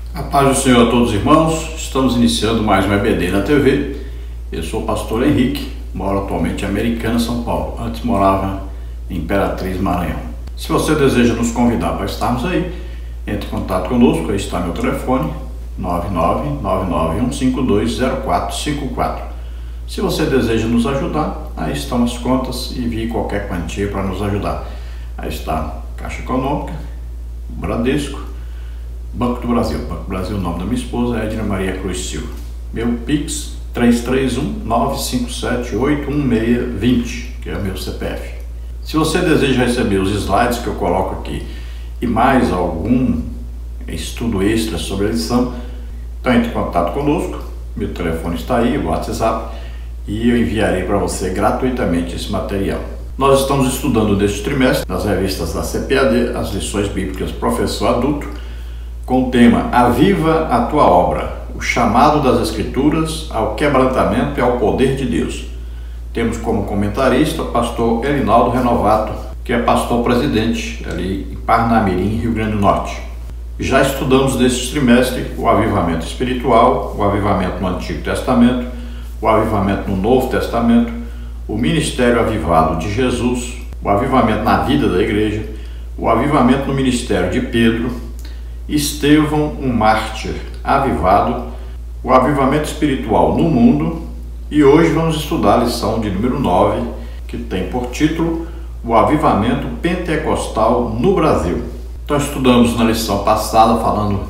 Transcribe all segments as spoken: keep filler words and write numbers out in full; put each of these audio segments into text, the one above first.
A paz do Senhor a todos os irmãos, estamos iniciando mais um E B D na T V. Eu sou o pastor Henrique, moro atualmente em Americana, São Paulo. Antes morava em Imperatriz, Maranhão. Se você deseja nos convidar para estarmos aí, entre em contato conosco, aí está meu telefone, nove nove nove nove um cinco dois zero quatro cinco quatro. Se você deseja nos ajudar, aí estão as contas e envie qualquer quantia para nos ajudar. Aí está Caixa Econômica, Bradesco, Banco do Brasil. Banco do Brasil, o nome da minha esposa é Edna Maria Cruz Silva. Meu Pix três três um nove cinco sete oito um seis dois zero, que é o meu C P F. Se você deseja receber os slides que eu coloco aqui e mais algum estudo extra sobre a lição, então entre em contato conosco. Meu telefone está aí, o WhatsApp, e eu enviarei para você gratuitamente esse material. Nós estamos estudando neste trimestre, nas revistas da C P A D, as lições bíblicas Professor Adulto, com o tema Aviva a Tua Obra, o chamado das Escrituras ao quebrantamento e ao poder de Deus. Temos como comentarista o pastor Erinaldo Renovato, que é pastor presidente ali em Parnamirim, Rio Grande do Norte. Já estudamos neste trimestre o avivamento espiritual, o avivamento no Antigo Testamento, o avivamento no Novo Testamento, o ministério avivado de Jesus, o avivamento na vida da igreja, o avivamento no ministério de Pedro, Estevão, um mártir avivado, o avivamento espiritual no mundo, e hoje vamos estudar a lição de número nove, que tem por título o avivamento pentecostal no Brasil. Então estudamos na lição passada falando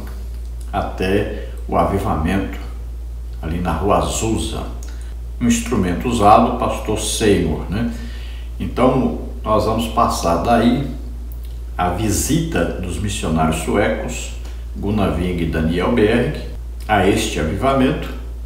até o avivamento ali na Rua Azusa, um instrumento usado, o pastor Seymour, né? Então nós vamos passar daí a visita dos missionários suecos Gunnar Wing e Daniel Berg a este avivamento,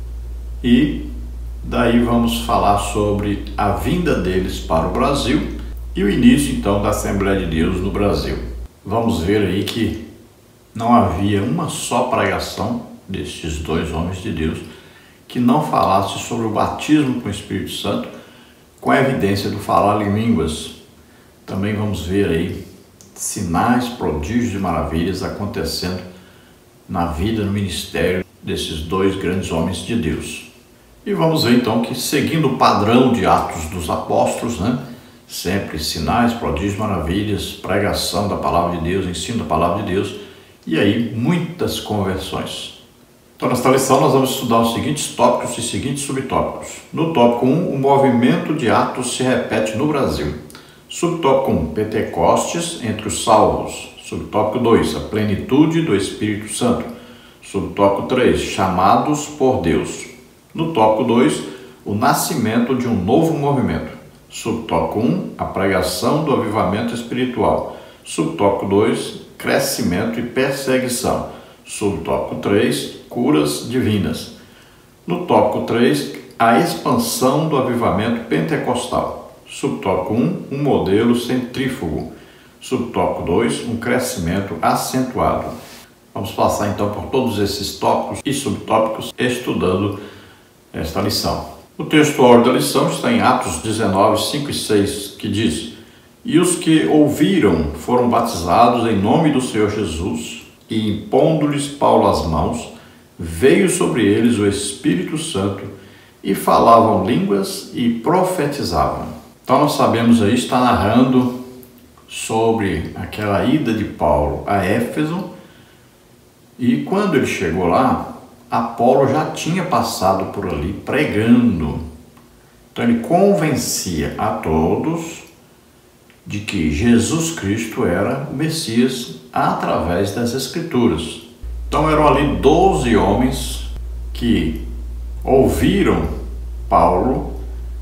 e daí vamos falar sobre a vinda deles para o Brasil e o início então da Assembleia de Deus no Brasil. Vamos ver aí que não havia uma só pregação destes dois homens de Deus que não falasse sobre o batismo com o Espírito Santo, com a evidência do falar em línguas. Também vamos ver aí sinais, prodígios e maravilhas acontecendo na vida, no ministério desses dois grandes homens de Deus. E vamos ver então que, seguindo o padrão de Atos dos Apóstolos, né, sempre sinais, prodígios, maravilhas, pregação da palavra de Deus, ensino da palavra de Deus, e aí muitas conversões. Então nesta lição nós vamos estudar os seguintes tópicos e seguintes subtópicos. No tópico um, o movimento de Atos se repete no Brasil. Subtópico um, Pentecostes entre os salvos. Subtópico dois, a plenitude do Espírito Santo. Subtópico três, chamados por Deus. No tópico dois, o nascimento de um novo movimento. Subtópico um, a pregação do avivamento espiritual. Subtópico dois, crescimento e perseguição. Subtópico três, curas divinas. No tópico três, a expansão do avivamento pentecostal. Subtópico um, um modelo centrífugo. Subtópico dois, um crescimento acentuado. Vamos passar então por todos esses tópicos e subtópicos estudando esta lição. O texto áureo da lição está em Atos dezenove, cinco e seis, que diz: E os que ouviram foram batizados em nome do Senhor Jesus, e impondo-lhes Paulo as mãos, veio sobre eles o Espírito Santo, e falavam línguas e profetizavam. Então nós sabemos aí, está narrando sobre aquela ida de Paulo a Éfeso, e quando ele chegou lá, Apolo já tinha passado por ali pregando. Então ele convencia a todos de que Jesus Cristo era o Messias através das Escrituras. Então eram ali doze homens que ouviram Paulo,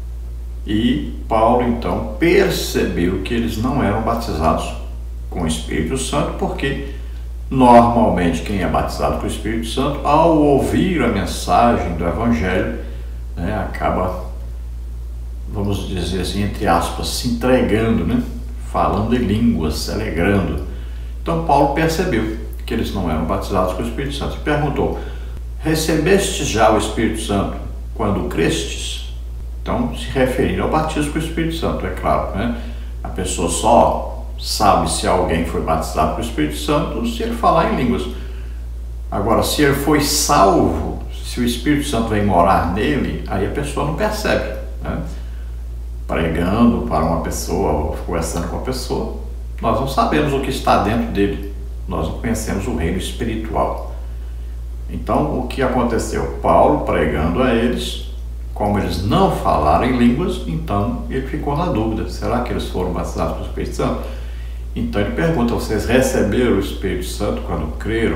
e Paulo então percebeu que eles não eram batizados com o Espírito Santo, porque normalmente quem é batizado com o Espírito Santo, ao ouvir a mensagem do Evangelho, né, acaba, vamos dizer assim, entre aspas, se entregando, né, falando em línguas, se alegrando. Então Paulo percebeu que eles não eram batizados com o Espírito Santo e perguntou: recebestes já o Espírito Santo quando crestes? Então, se referindo ao batismo com o Espírito Santo, é claro, né? A pessoa só sabe se alguém foi batizado com o Espírito Santo se ele falar em línguas. Agora, se ele foi salvo, se o Espírito Santo vem morar nele, aí a pessoa não percebe, né? Pregando para uma pessoa, ou conversando com a pessoa, nós não sabemos o que está dentro dele, nós não conhecemos o reino espiritual. Então, o que aconteceu? Paulo pregando a eles, como eles não falaram em línguas, então ele ficou na dúvida, será que eles foram batizados pelo Espírito Santo? Então ele pergunta, vocês receberam o Espírito Santo quando creram?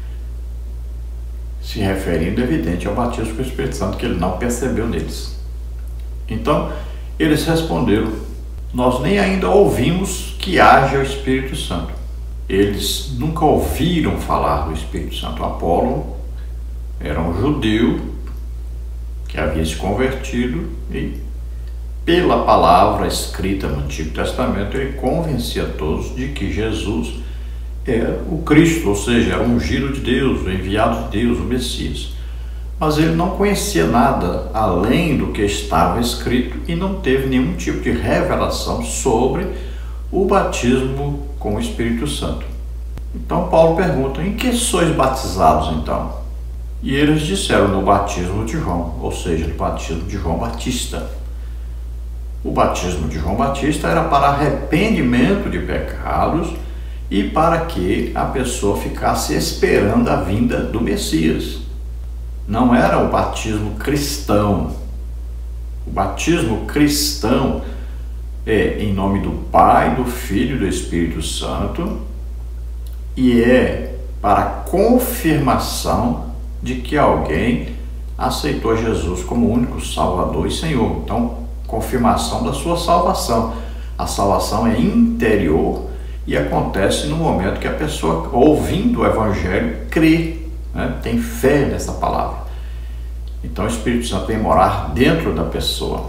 Se referindo, evidente, ao batismo com o Espírito Santo, que ele não percebeu neles. Então, eles responderam, nós nem ainda ouvimos que haja o Espírito Santo. Eles nunca ouviram falar do Espírito Santo. Apolo era um judeu que havia se convertido e, pela palavra escrita no Antigo Testamento, ele convencia todos de que Jesus era o Cristo, ou seja, era o ungido de Deus, o enviado de Deus, o Messias. Mas ele não conhecia nada além do que estava escrito e não teve nenhum tipo de revelação sobre o batismo com o Espírito Santo. Então Paulo pergunta, em que sois batizados então? E eles disseram, no batismo de João, ou seja, no batismo de João Batista. O batismo de João Batista era para arrependimento de pecados e para que a pessoa ficasse esperando a vinda do Messias. Não era o batismo cristão. O batismo cristão é em nome do Pai, do Filho e do Espírito Santo e é para confirmação de que alguém aceitou Jesus como único Salvador e Senhor. Então, confirmação da sua salvação. A salvação é interior e acontece no momento que a pessoa, ouvindo o Evangelho, crê, né? Tem fé nessa palavra. Então o Espírito Santo vem morar dentro da pessoa.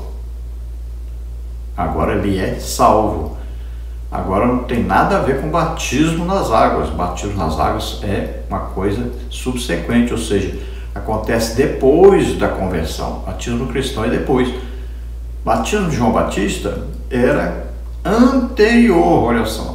Agora ele é salvo. Agora não tem nada a ver com batismo nas águas. Batismo nas águas é uma coisa subsequente, ou seja, acontece depois da conversão. Batismo cristão é depois. Batismo de João Batista era anterior, olha só.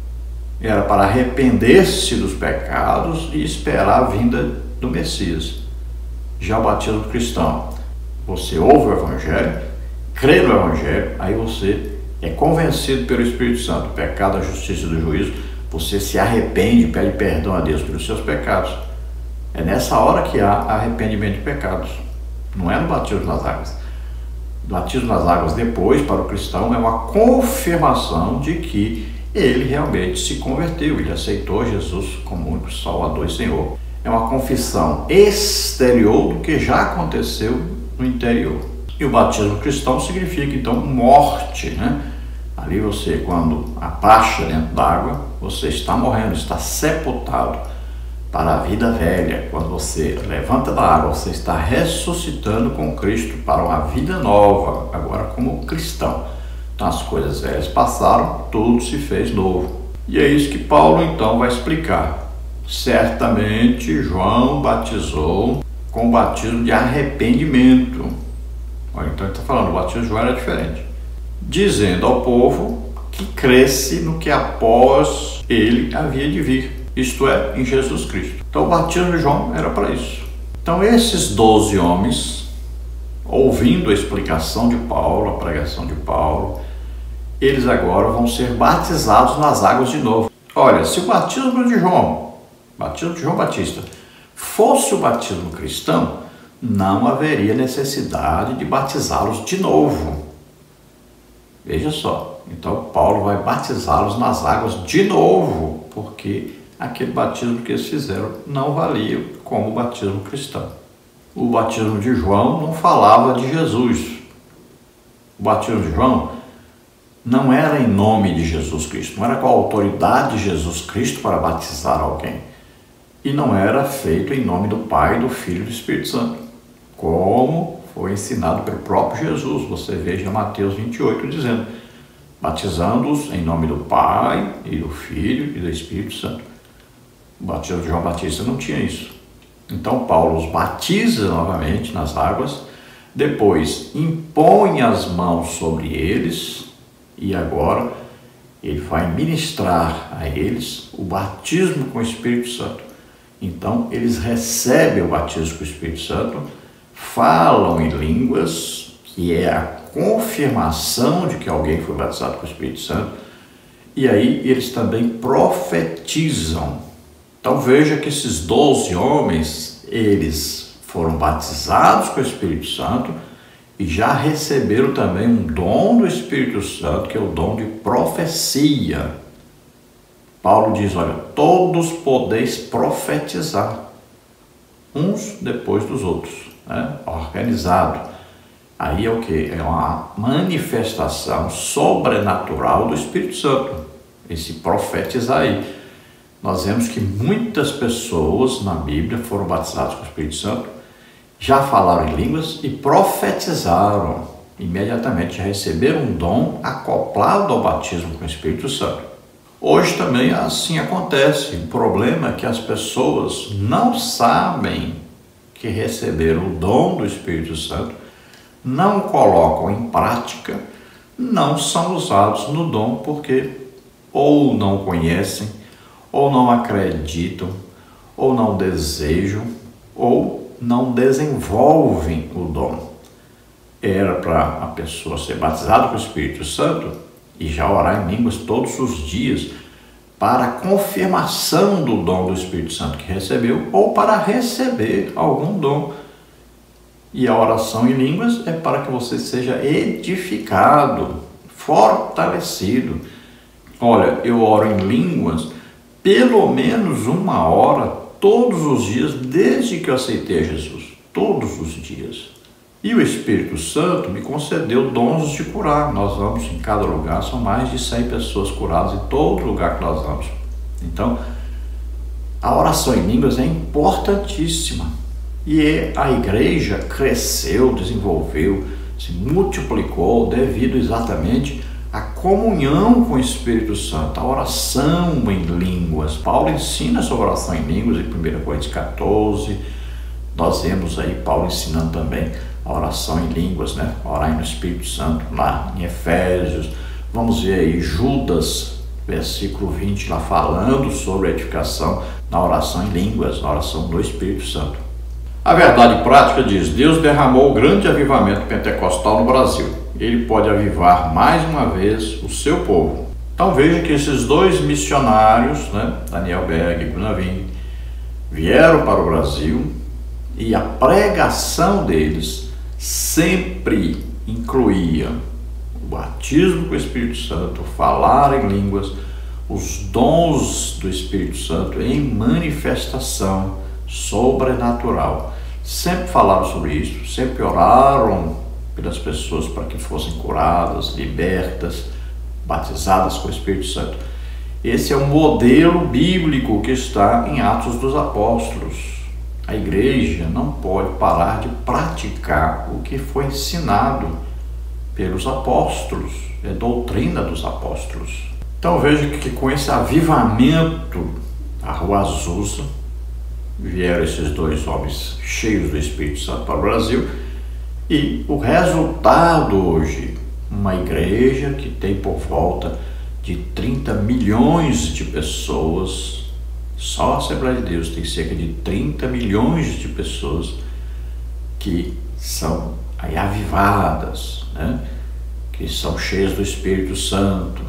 Era para arrepender-se dos pecados e esperar a vinda do Messias. Já o batismo cristão, você ouve o Evangelho, crê no Evangelho, aí você é convencido pelo Espírito Santo do pecado, da justiça e do juízo, você se arrepende, pede perdão a Deus pelos seus pecados. É nessa hora que há arrependimento de pecados, não é no batismo nas águas. O batismo nas águas depois, para o cristão, é uma confirmação de que ele realmente se converteu, ele aceitou Jesus como único Salvador e Senhor. É uma confissão exterior do que já aconteceu no interior. E o batismo cristão significa, então, morte, né? Ali você, quando abaxa dentro d'água, você está morrendo, está sepultado para a vida velha. Quando você levanta da água, você está ressuscitando com Cristo para uma vida nova, agora como cristão. Então as coisas velhas passaram, tudo se fez novo. E é isso que Paulo então vai explicar. Certamente João batizou com o batismo de arrependimento. Olha, então ele está falando, o batismo de João era diferente. Dizendo ao povo que cresce no que após ele havia de vir, isto é, em Jesus Cristo. Então o batismo de João era para isso. Então esses doze homens, ouvindo a explicação de Paulo, a pregação de Paulo, eles agora vão ser batizados nas águas de novo. Olha, se o batismo de João, batismo de João Batista, fosse o batismo cristão, não haveria necessidade de batizá-los de novo. Veja só, então Paulo vai batizá-los nas águas de novo, porque aquele batismo que eles fizeram não valia como batismo cristão. O batismo de João não falava de Jesus. O batismo de João não era em nome de Jesus Cristo, não era com a autoridade de Jesus Cristo para batizar alguém. E não era feito em nome do Pai, do Filho e do Espírito Santo, como foi ensinado pelo próprio Jesus. Você veja Mateus vinte e oito dizendo, batizando-os em nome do Pai e do Filho e do Espírito Santo. O batismo de João Batista não tinha isso. Então Paulo os batiza novamente nas águas, depois impõe as mãos sobre eles e agora ele vai ministrar a eles o batismo com o Espírito Santo. Então, eles recebem o batismo com o Espírito Santo, falam em línguas, que é a confirmação de que alguém foi batizado com o Espírito Santo, e aí eles também profetizam. Então veja que esses doze homens, eles foram batizados com o Espírito Santo e já receberam também um dom do Espírito Santo, que é o dom de profecia. Paulo diz, olha, todos podeis profetizar, uns depois dos outros, né? Organizado. Aí é o que? É uma manifestação sobrenatural do Espírito Santo, esse profetizar aí. Nós vemos que muitas pessoas na Bíblia foram batizadas com o Espírito Santo, já falaram em línguas e profetizaram. Imediatamente receberam um dom acoplado ao batismo com o Espírito Santo. Hoje também assim acontece. O problema é que as pessoas não sabem que receberam o dom do Espírito Santo, não colocam em prática, não são usados no dom porque ou não conhecem, ou não acreditam, ou não desejam, ou não desenvolvem o dom. Era para a pessoa ser batizada com o Espírito Santo e já orar em línguas todos os dias para a confirmação do dom do Espírito Santo que recebeu ou para receber algum dom. E a oração em línguas é para que você seja edificado, fortalecido. Olha, eu oro em línguas pelo menos uma hora todos os dias desde que eu aceitei Jesus, todos os dias. E o Espírito Santo me concedeu dons de curar. Nós vamos em cada lugar, são mais de cem pessoas curadas em todo lugar que nós vamos. Então, a oração em línguas é importantíssima. E a igreja cresceu, desenvolveu, se multiplicou devido exatamente à comunhão com o Espírito Santo, a oração em línguas. Paulo ensina sobre a oração em línguas em primeira Coríntios quatorze. Nós vemos aí Paulo ensinando também a oração em línguas, né? Orar no Espírito Santo lá em Efésios. Vamos ver aí Judas, versículo vinte, lá falando sobre a edificação na oração em línguas, na oração do Espírito Santo. A verdade prática diz, Deus derramou o grande avivamento pentecostal no Brasil. Ele pode avivar mais uma vez o seu povo. Então veja que esses dois missionários, né, Daniel Berg e Gunavin, vieram para o Brasil e a pregação deles sempre incluía o batismo com o Espírito Santo, falar em línguas, os dons do Espírito Santo em manifestação sobrenatural. Sempre falaram sobre isso, sempre oraram pelas pessoas para que fossem curadas, libertas, batizadas com o Espírito Santo. Esse é o modelo bíblico que está em Atos dos Apóstolos. A igreja não pode parar de praticar o que foi ensinado pelos apóstolos, é doutrina dos apóstolos. Então veja que com esse avivamento, a Rua Azusa, vieram esses dois homens cheios do Espírito Santo para o Brasil e o resultado hoje, uma igreja que tem por volta de trinta milhões de pessoas, só a Assembleia de Deus tem cerca de trinta milhões de pessoas que são aí avivadas, né? Que são cheias do Espírito Santo,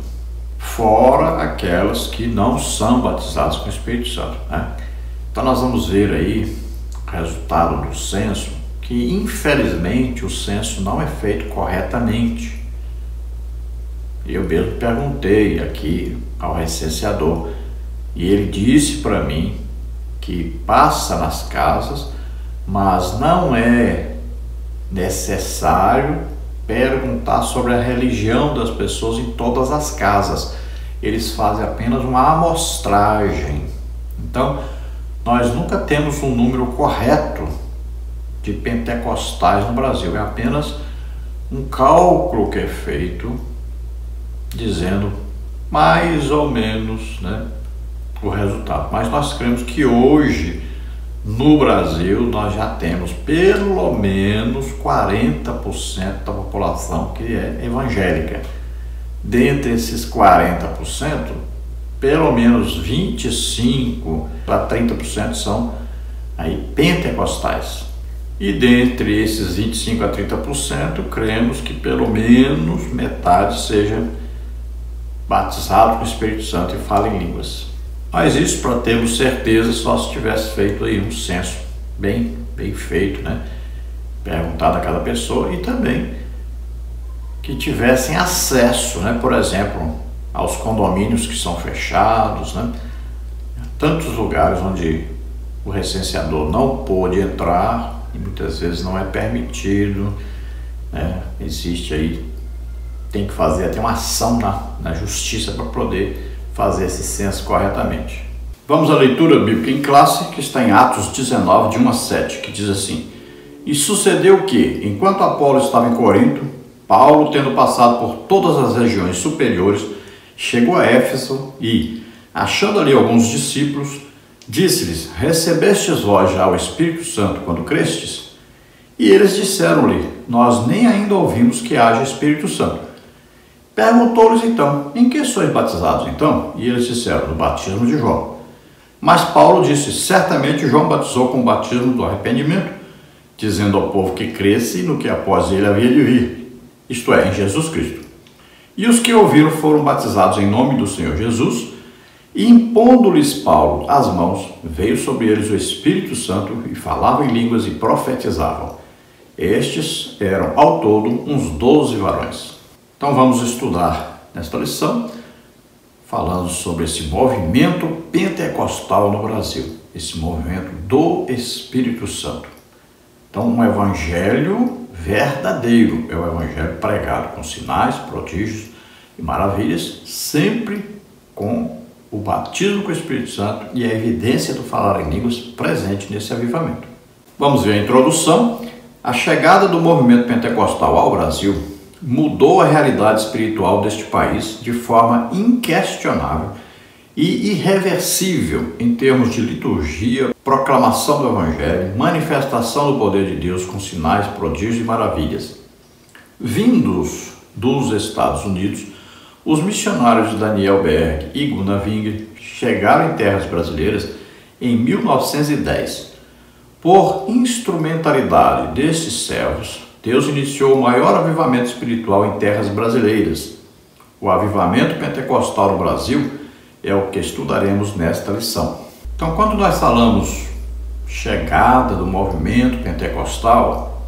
fora aquelas que não são batizadas com o Espírito Santo, né? Então nós vamos ver aí o resultado do censo, que infelizmente o censo não é feito corretamente. Eu mesmo perguntei aqui ao recenseador e ele disse para mim que passa nas casas, mas não é necessário perguntar sobre a religião das pessoas em todas as casas. Eles fazem apenas uma amostragem. Então, nós nunca temos um número correto de pentecostais no Brasil. É apenas um cálculo que é feito dizendo mais ou menos, né, o resultado. Mas nós cremos que hoje no Brasil nós já temos pelo menos quarenta por cento da população que é evangélica. Dentre esses quarenta por cento, pelo menos vinte e cinco para trinta por cento são aí pentecostais. E dentre esses vinte e cinco a trinta por cento, cremos que pelo menos metade seja batizado com o Espírito Santo e fala em línguas. Mas isso, para termos certeza, só se tivesse feito aí um censo bem, bem feito, né? Perguntado a cada pessoa, e também que tivessem acesso, né? Por exemplo, aos condomínios que são fechados, né? Tantos lugares onde o recenseador não pôde entrar e muitas vezes não é permitido, né? Existe aí, tem que fazer até uma ação na, na justiça para poder fazer esse censo corretamente. Vamos à leitura bíblica em classe, que está em Atos dezenove, de um a sete, que diz assim: E sucedeu que, enquanto Apolo estava em Corinto, Paulo, tendo passado por todas as regiões superiores, chegou a Éfeso e, achando ali alguns discípulos, disse-lhes: Recebestes vós já o Espírito Santo quando crestes? E eles disseram-lhe: Nós nem ainda ouvimos que haja Espírito Santo. Perguntou-lhes então: Em que sois batizados então? E eles disseram: No batismo de João. Mas Paulo disse: Certamente João batizou com o batismo do arrependimento, dizendo ao povo que cresce no que após ele havia de vir, isto é, em Jesus Cristo. E os que ouviram foram batizados em nome do Senhor Jesus, e impondo-lhes Paulo as mãos, veio sobre eles o Espírito Santo, e falavam em línguas e profetizavam. Estes eram ao todo uns doze varões. Então vamos estudar nesta lição, falando sobre esse movimento pentecostal no Brasil, esse movimento do Espírito Santo. Então, um evangelho verdadeiro é o evangelho pregado com sinais, prodígios e maravilhas, sempre com o batismo com o Espírito Santo e a evidência do falar em línguas presente nesse avivamento. Vamos ver a introdução. A chegada do movimento pentecostal ao Brasil mudou a realidade espiritual deste país de forma inquestionável e irreversível em termos de liturgia, proclamação do Evangelho, manifestação do poder de Deus com sinais, prodígios e maravilhas. Vindos dos Estados Unidos, os missionários Daniel Berg e Gunnar Wingre chegaram em terras brasileiras em mil novecentos e dez. Por instrumentalidade destes servos, Deus iniciou o maior avivamento espiritual em terras brasileiras. O avivamento pentecostal no Brasil é o que estudaremos nesta lição. Então, quando nós falamos chegada do movimento pentecostal,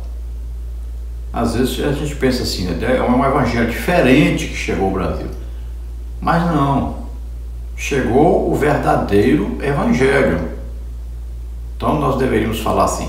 às vezes a gente pensa assim, né? É um evangelho diferente que chegou ao Brasil. Mas não, chegou o verdadeiro evangelho. Então nós deveríamos falar assim: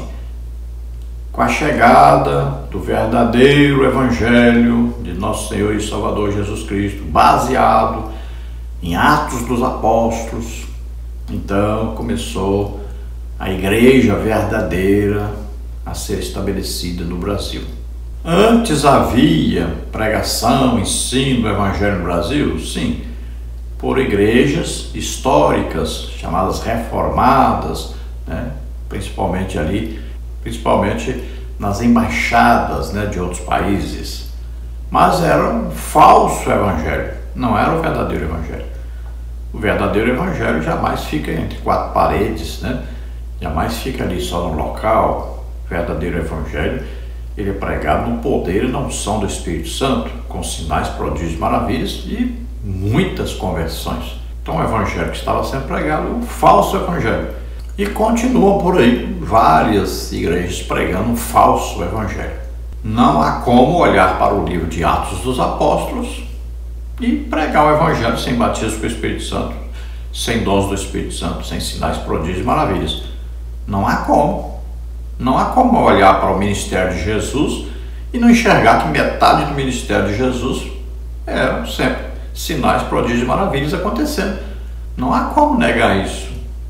com a chegada do verdadeiro evangelho de nosso Senhor e Salvador Jesus Cristo, baseado em Atos dos Apóstolos, então começou a igreja verdadeira a ser estabelecida no Brasil. Antes havia pregação, ensino do evangelho no Brasil? Sim, por igrejas históricas, chamadas reformadas, né? principalmente ali, principalmente nas embaixadas, né, de outros países. Mas era um falso evangelho, não era o verdadeiro evangelho. O verdadeiro evangelho jamais fica entre quatro paredes, né? Jamais fica ali só no local. O verdadeiro evangelho, ele é pregado no poder e na unção do Espírito Santo, com sinais, prodígios, maravilhas e muitas conversões. Então o evangelho que estava sendo pregado é um falso evangelho. E continuam por aí várias igrejas pregando um falso evangelho. Não há como olhar para o livro de Atos dos Apóstolos e pregar o evangelho sem batismo com o Espírito Santo, sem dons do Espírito Santo, sem sinais, prodígios e maravilhas. Não há como. Não há como olhar para o ministério de Jesus e não enxergar que metade do ministério de Jesus eram sempre sinais, prodígios e maravilhas acontecendo. Não há como negar isso.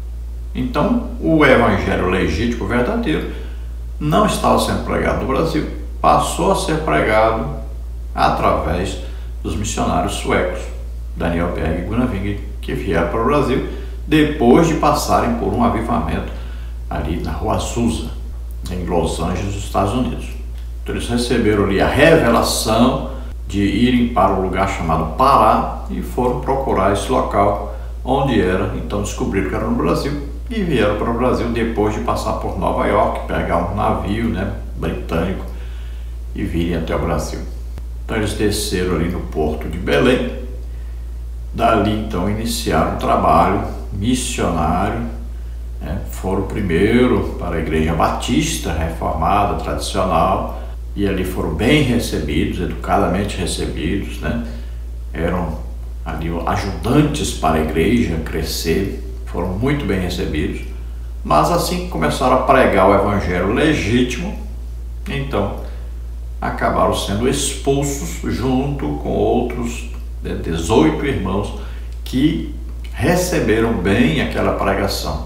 Então, o evangelho legítimo, verdadeiro, não estava sendo pregado no Brasil, passou a ser pregado através dos missionários suecos, Daniel Berg e Gunnar Wingre, que vieram para o Brasil depois de passarem por um avivamento ali na Rua Azusa, em Los Angeles, nos Estados Unidos. Então, eles receberam ali a revelação de irem para um lugar chamado Pará e foram procurar esse local onde era. Então descobriram que era no Brasil e vieram para o Brasil depois de passar por Nova York, pegar um navio, né, britânico e virem até o Brasil. Então eles desceram ali no porto de Belém. Dali então iniciaram um trabalho missionário, né? Foram primeiro para a Igreja Batista Reformada, tradicional, e ali foram bem recebidos, educadamente recebidos, né? Eram ali ajudantes para a igreja crescer, foram muito bem recebidos, mas assim que começaram a pregar o evangelho legítimo, então acabaram sendo expulsos junto com outros dezoito irmãos que receberam bem aquela pregação.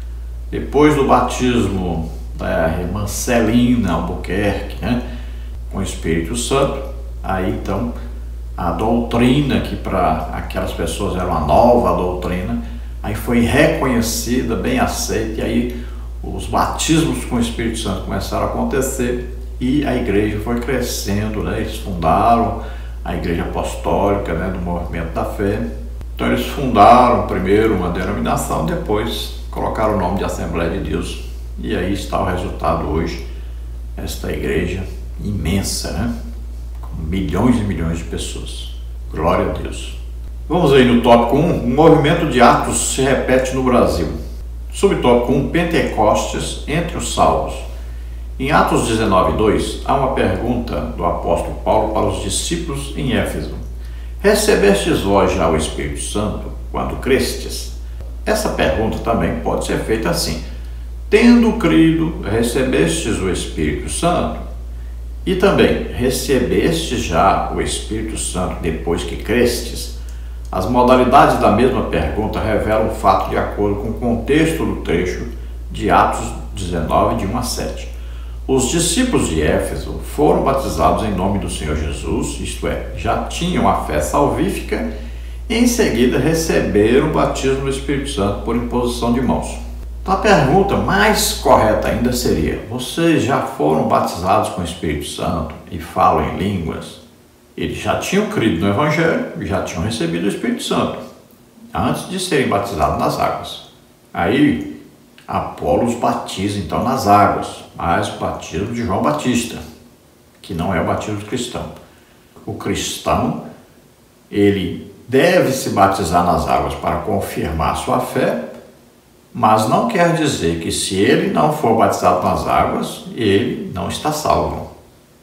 Depois do batismo da irmã Celina Albuquerque, né, com o Espírito Santo, aí então a doutrina, que para aquelas pessoas era uma nova doutrina, aí foi reconhecida, bem aceita, e aí os batismos com o Espírito Santo começaram a acontecer e a igreja foi crescendo, né? Eles fundaram a Igreja Apostólica, né, do Movimento da Fé. Então eles fundaram primeiro uma denominação, depois colocaram o nome de Assembleia de Deus, e aí está o resultado hoje, esta igreja imensa, né, com milhões e milhões de pessoas. Glória a Deus. Vamos aí no tópico um, o movimento de Atos se repete no Brasil. Subtópico um, Pentecostes entre os salvos. Em Atos dezenove, dois, há uma pergunta do apóstolo Paulo para os discípulos em Éfeso. Recebestes vós já o Espírito Santo quando crestes? Essa pergunta também pode ser feita assim. Tendo crido, recebestes o Espírito Santo? E também, recebestes já o Espírito Santo depois que crestes? As modalidades da mesma pergunta revelam o fato de acordo com o contexto do trecho de Atos dezenove, de um a sete. Os discípulos de Éfeso foram batizados em nome do Senhor Jesus, isto é, já tinham a fé salvífica, e em seguida receberam o batismo do Espírito Santo por imposição de mãos. Então a pergunta mais correta ainda seria: vocês já foram batizados com o Espírito Santo e falam em línguas? Eles já tinham crido no Evangelho e já tinham recebido o Espírito Santo antes de serem batizados nas águas. Aí Apolo os batiza então nas águas, mas o batismo de João Batista, que não é o batismo cristão. O cristão, ele deve se batizar nas águas para confirmar sua fé, mas não quer dizer que se ele não for batizado nas águas, ele não está salvo.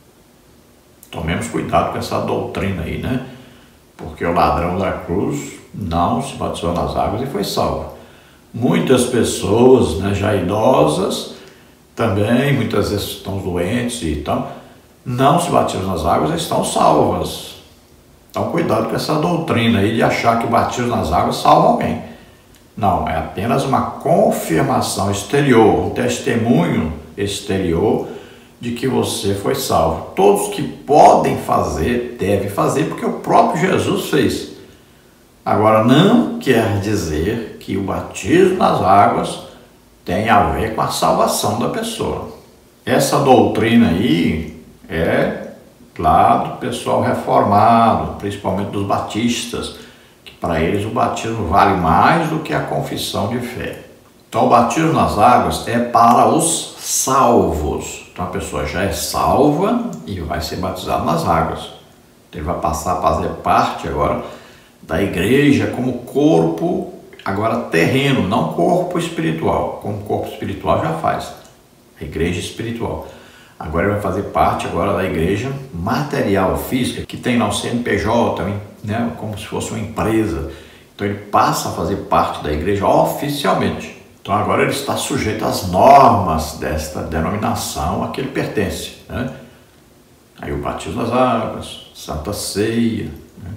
Tomemos cuidado com essa doutrina aí, né? Porque o ladrão da cruz não se batizou nas águas e foi salvo. Muitas pessoas, né, já idosas, também muitas vezes estão doentes e então, não se batizam nas águas e estão salvas. Então cuidado com essa doutrina aí de achar que o batismo nas águas salva alguém. Não, é apenas uma confirmação exterior, um testemunho exterior de que você foi salvo. Todos que podem fazer, devem fazer, porque o próprio Jesus fez. Agora, não quer dizer que o batismo nas águas tem a ver com a salvação da pessoa. Essa doutrina aí é lá do pessoal reformado, principalmente dos batistas, que para eles o batismo vale mais do que a confissão de fé. Então o batismo nas águas é para os salvos. Então a pessoa já é salva e vai ser batizada nas águas. Ele vai passar a fazer parte agora da igreja como corpo, agora terreno, não corpo espiritual. Como corpo espiritual já faz, a igreja espiritual. Agora ele vai fazer parte agora da igreja material, física, que tem lá o C N P J, né, como se fosse uma empresa. Então ele passa a fazer parte da igreja oficialmente. Então agora ele está sujeito às normas desta denominação a que ele pertence, né? Aí o batismo nas águas, Santa Ceia, né?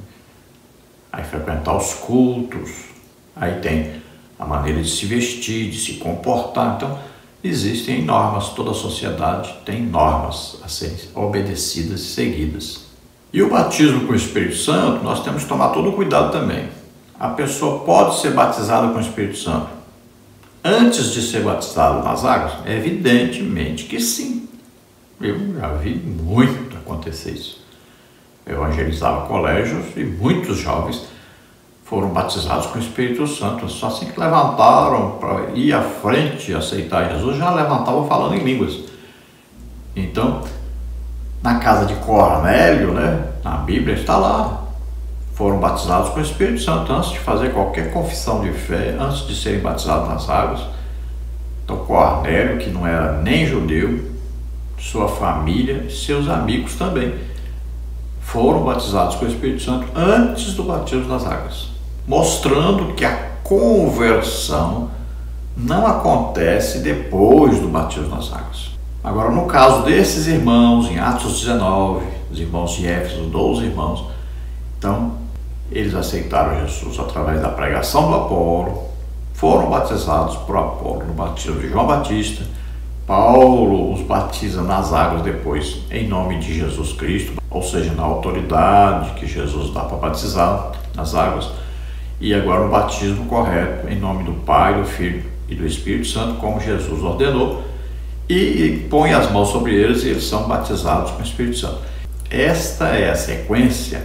Aí frequentar os cultos, aí tem a maneira de se vestir, de se comportar. Então existem normas, toda a sociedade tem normas a serem obedecidas e seguidas. E o batismo com o Espírito Santo, nós temos que tomar todo o cuidado também. A pessoa pode ser batizada com o Espírito Santo antes de ser batizado nas águas? Evidentemente que sim. Eu já vi muito acontecer isso. Eu evangelizava colégios e muitos jovens foram batizados com o Espírito Santo. Só assim que levantaram para ir à frente e aceitar Jesus, já levantavam falando em línguas. Então, na casa de Cornélio, né, na Bíblia está lá, foram batizados com o Espírito Santo antes de fazer qualquer confissão de fé, antes de serem batizados nas águas. Então Cornélio, que não era nem judeu, sua família, seus amigos também, foram batizados com o Espírito Santo antes do batismo nas águas, mostrando que a conversão não acontece depois do batismo nas águas. Agora, no caso desses irmãos, em Atos dezenove, os irmãos de Éfeso, doze irmãos, então, eles aceitaram Jesus através da pregação do Apolo, foram batizados por Apolo no batismo de João Batista. Paulo os batiza nas águas depois em nome de Jesus Cristo, ou seja, na autoridade que Jesus dá para batizar nas águas. E agora o batismo correto em nome do Pai, do Filho e do Espírito Santo, como Jesus ordenou, e põe as mãos sobre eles e eles são batizados com o Espírito Santo. Esta é a sequência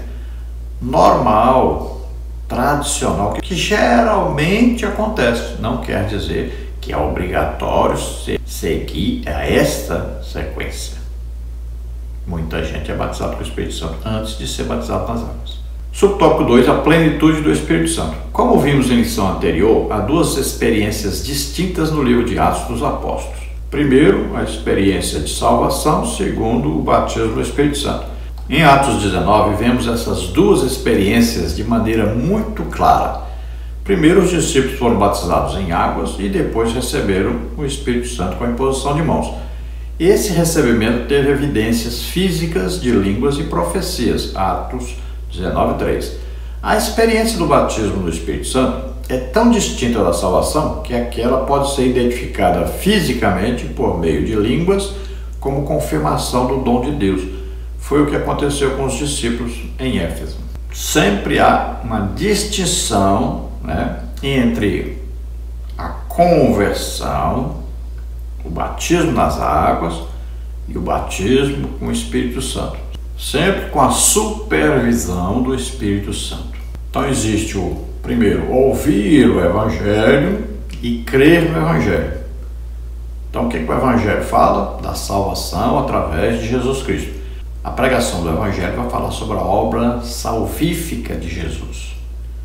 normal, tradicional, que geralmente acontece. Não quer dizer que é obrigatório seguir esta sequência. Muita gente é batizada com o Espírito Santo antes de ser batizado nas águas. Subtópico dois, a plenitude do Espírito Santo. Como vimos em lição anterior, há duas experiências distintas no livro de Atos dos Apóstolos. Primeiro, a experiência de salvação, segundo, o batismo do Espírito Santo. Em Atos dezenove, vemos essas duas experiências de maneira muito clara. Primeiro, os discípulos foram batizados em águas e depois receberam o Espírito Santo com a imposição de mãos. Esse recebimento teve evidências físicas de línguas e profecias. Atos dezenove, três. A experiência do batismo do Espírito Santo é tão distinta da salvação que aquela pode ser identificada fisicamente por meio de línguas como confirmação do dom de Deus. Foi o que aconteceu com os discípulos em Éfeso. Sempre há uma distinção, né, entre a conversão, o batismo nas águas e o batismo com o Espírito Santo. Sempre com a supervisão do Espírito Santo. Então existe o primeiro, ouvir o Evangelho e crer no Evangelho. Então o que, que o Evangelho fala? Da salvação através de Jesus Cristo. A pregação do Evangelho vai falar sobre a obra salvífica de Jesus.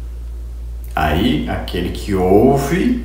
Aí, aquele que ouve,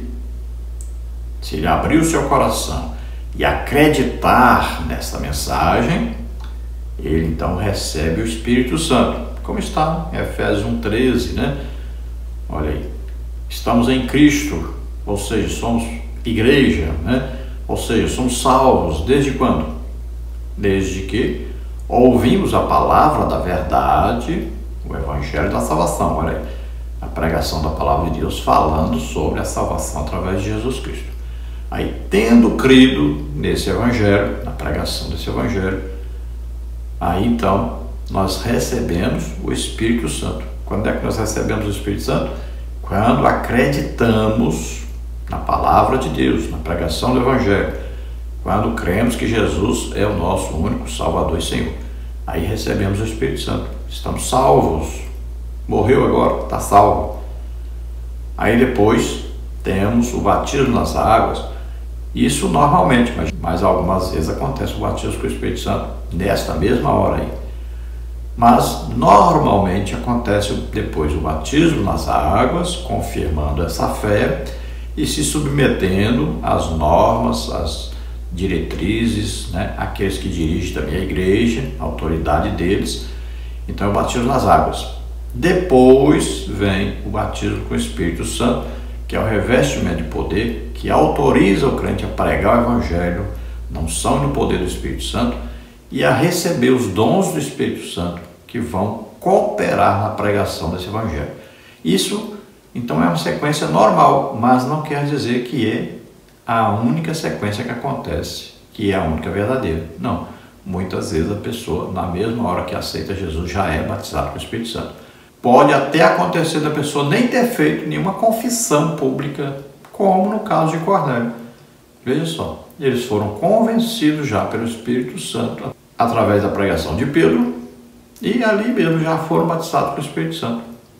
se ele abrir o seu coração e acreditar nessa mensagem, ele então recebe o Espírito Santo, como está em Efésios um, treze, né? Olha aí, estamos em Cristo, ou seja, somos igreja, né? Ou seja, somos salvos, desde quando? Desde que ouvimos a palavra da verdade, o Evangelho da salvação, olha aí, a pregação da palavra de Deus falando sobre a salvação através de Jesus Cristo. Aí, tendo crido nesse Evangelho, na pregação desse Evangelho, aí então nós recebemos o Espírito Santo. Quando é que nós recebemos o Espírito Santo? Quando acreditamos na palavra de Deus, na pregação do Evangelho. Quando cremos que Jesus é o nosso único Salvador e Senhor. Aí recebemos o Espírito Santo. Estamos salvos. Morreu agora, está salvo. Aí depois temos o batismo nas águas. Isso normalmente, mas, mas algumas vezes acontece o batismo com o Espírito Santo nesta mesma hora aí. Mas normalmente acontece depois o batismo nas águas, confirmando essa fé e se submetendo às normas, às diretrizes, né? Aqueles que dirigem também a igreja, a autoridade deles. Então, o batismo nas águas. Depois vem o batismo com o Espírito Santo, que é o revestimento de poder que autoriza o crente a pregar o Evangelho, não são no poder do Espírito Santo, e a receber os dons do Espírito Santo que vão cooperar na pregação desse Evangelho. Isso, então, é uma sequência normal, mas não quer dizer que é a única sequência que acontece, que é a única verdadeira. Não. Muitas vezes a pessoa, na mesma hora que aceita Jesus, já é batizada com o Espírito Santo. Pode até acontecer da pessoa nem ter feito nenhuma confissão pública, como no caso de Cornélio. Veja só, eles foram convencidos já pelo Espírito Santo através da pregação de Pedro e ali mesmo já foram batizados com o Espírito Santo.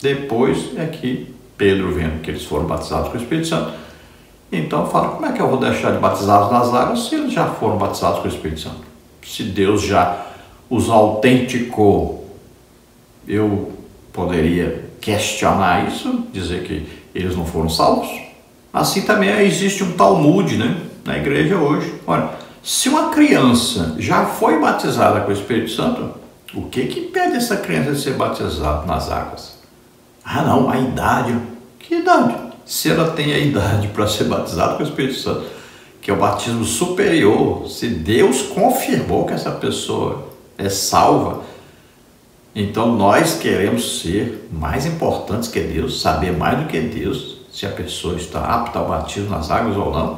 Depois é que Pedro, vendo que eles foram batizados com o Espírito Santo, então fala, como é que eu vou deixar de batizá-los nas águas se eles já foram batizados com o Espírito Santo? Se Deus já os autenticou, eu poderia questionar isso, dizer que eles não foram salvos? Assim também existe um Talmud, né, na igreja hoje. Olha, se uma criança já foi batizada com o Espírito Santo, o que que impede essa criança de ser batizada nas águas? Ah não, a idade. Que idade? Se ela tem a idade para ser batizada com o Espírito Santo, que é o batismo superior, se Deus confirmou que essa pessoa é salva, então nós queremos ser mais importantes que Deus, saber mais do que Deus, se a pessoa está apta ao batismo nas águas ou não.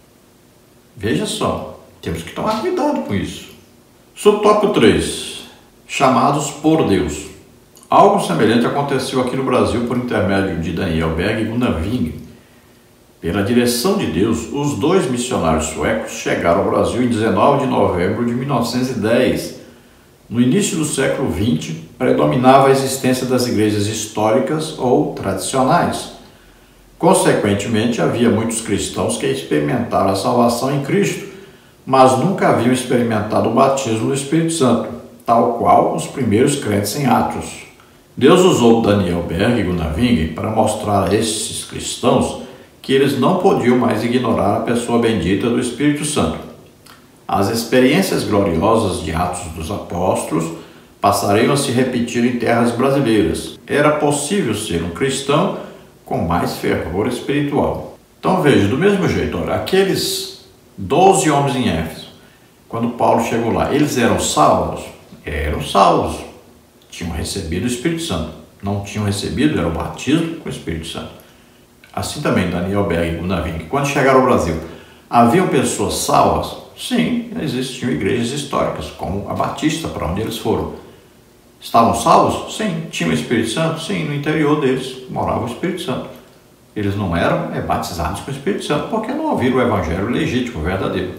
Veja só, temos que tomar cuidado com isso. Subtópico três. Chamados por Deus. Algo semelhante aconteceu aqui no Brasil por intermédio de Daniel Berg e Gunnar Wing. Pela direção de Deus, os dois missionários suecos chegaram ao Brasil em dezenove de novembro de mil novecentos e dez. No início do século vinte, predominava a existência das igrejas históricas ou tradicionais. Consequentemente, havia muitos cristãos que experimentaram a salvação em Cristo, mas nunca haviam experimentado o batismo do Espírito Santo, tal qual os primeiros crentes em Atos. Deus usou Daniel Berg e Gunnar Wing para mostrar a esses cristãos que eles não podiam mais ignorar a pessoa bendita do Espírito Santo. As experiências gloriosas de Atos dos Apóstolos passariam a se repetir em terras brasileiras. Era possível ser um cristão com mais fervor espiritual. Então veja, do mesmo jeito, olha, aqueles doze homens em Éfeso, quando Paulo chegou lá, eles eram salvos? Eram salvos. Tinham recebido o Espírito Santo. Não tinham recebido, era o batismo com o Espírito Santo. Assim também Daniel Berg e Gunnar Wing, quando chegaram ao Brasil, haviam pessoas salvas? Sim, existiam igrejas históricas, como a Batista, para onde eles foram. Estavam salvos? Sim. Tinham o Espírito Santo? Sim, no interior deles morava o Espírito Santo. Eles não eram é, batizados com o Espírito Santo porque não ouviram o evangelho legítimo, verdadeiro.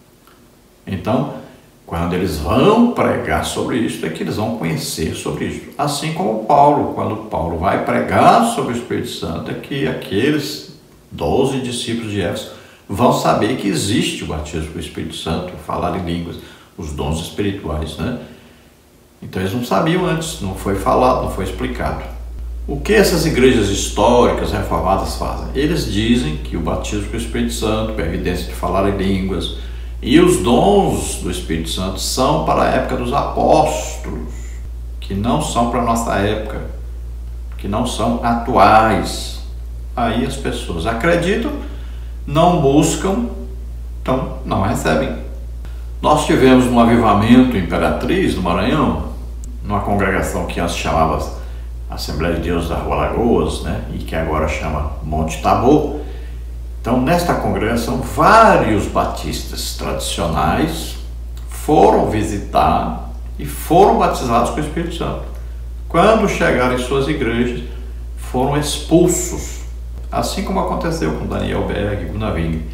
Então, quando eles vão pregar sobre isso, é que eles vão conhecer sobre isso. Assim como Paulo, quando Paulo vai pregar sobre o Espírito Santo, é que aqueles doze discípulos de Éfeso vão saber que existe o batismo com o Espírito Santo, falar em línguas, os dons espirituais, né? Então eles não sabiam antes, não foi falado, não foi explicado. O que essas igrejas históricas reformadas fazem? Eles dizem que o batismo com o Espírito Santo, a evidência de falar em línguas, e os dons do Espírito Santo são para a época dos apóstolos, que não são para a nossa época, que não são atuais. Aí as pessoas acreditam, não buscam, então não recebem. Nós tivemos um avivamento em Imperatriz, no Maranhão, numa congregação que antes chamava Assembleia de Deus da Rua Lagoas, né, e que agora chama Monte Tabor. Então, nesta congregação, vários batistas tradicionais foram visitar e foram batizados com o Espírito Santo. Quando chegaram em suas igrejas, foram expulsos, assim como aconteceu com Daniel Berg e Gunnar Wing.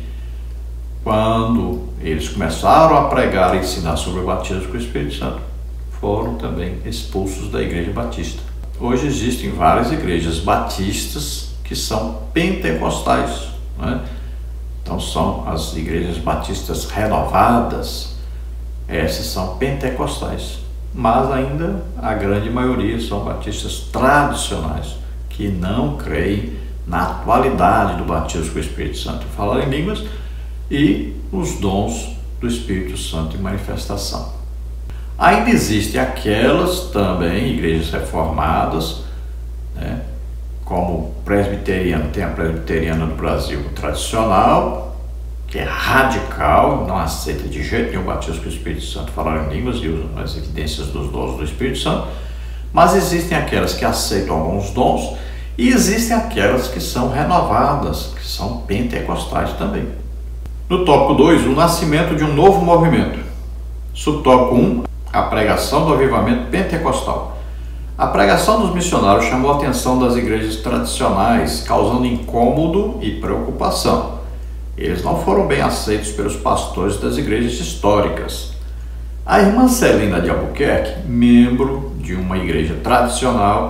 Quando eles começaram a pregar e ensinar sobre o batismo com o Espírito Santo, foram também expulsos da igreja batista. Hoje existem várias igrejas batistas que são pentecostais, né? Então são as igrejas batistas renovadas, essas são pentecostais, mas ainda a grande maioria são batistas tradicionais, que não creem na atualidade do batismo com o Espírito Santo, falar em línguas e os dons do Espírito Santo em manifestação. Ainda existem aquelas também, igrejas reformadas, né, como presbiteriana, tem a presbiteriana do Brasil tradicional, que é radical, não aceita de jeito nenhum o batismo com o Espírito Santo, falar em línguas e usam as evidências dos dons do Espírito Santo, mas existem aquelas que aceitam alguns dons e existem aquelas que são renovadas, que são pentecostais também. No tópico dois, o nascimento de um novo movimento. Subtópico um, a pregação do avivamento pentecostal. A pregação dos missionários chamou a atenção das igrejas tradicionais, causando incômodo e preocupação. Eles não foram bem aceitos pelos pastores das igrejas históricas. A irmã Celina de Albuquerque, membro de uma igreja tradicional,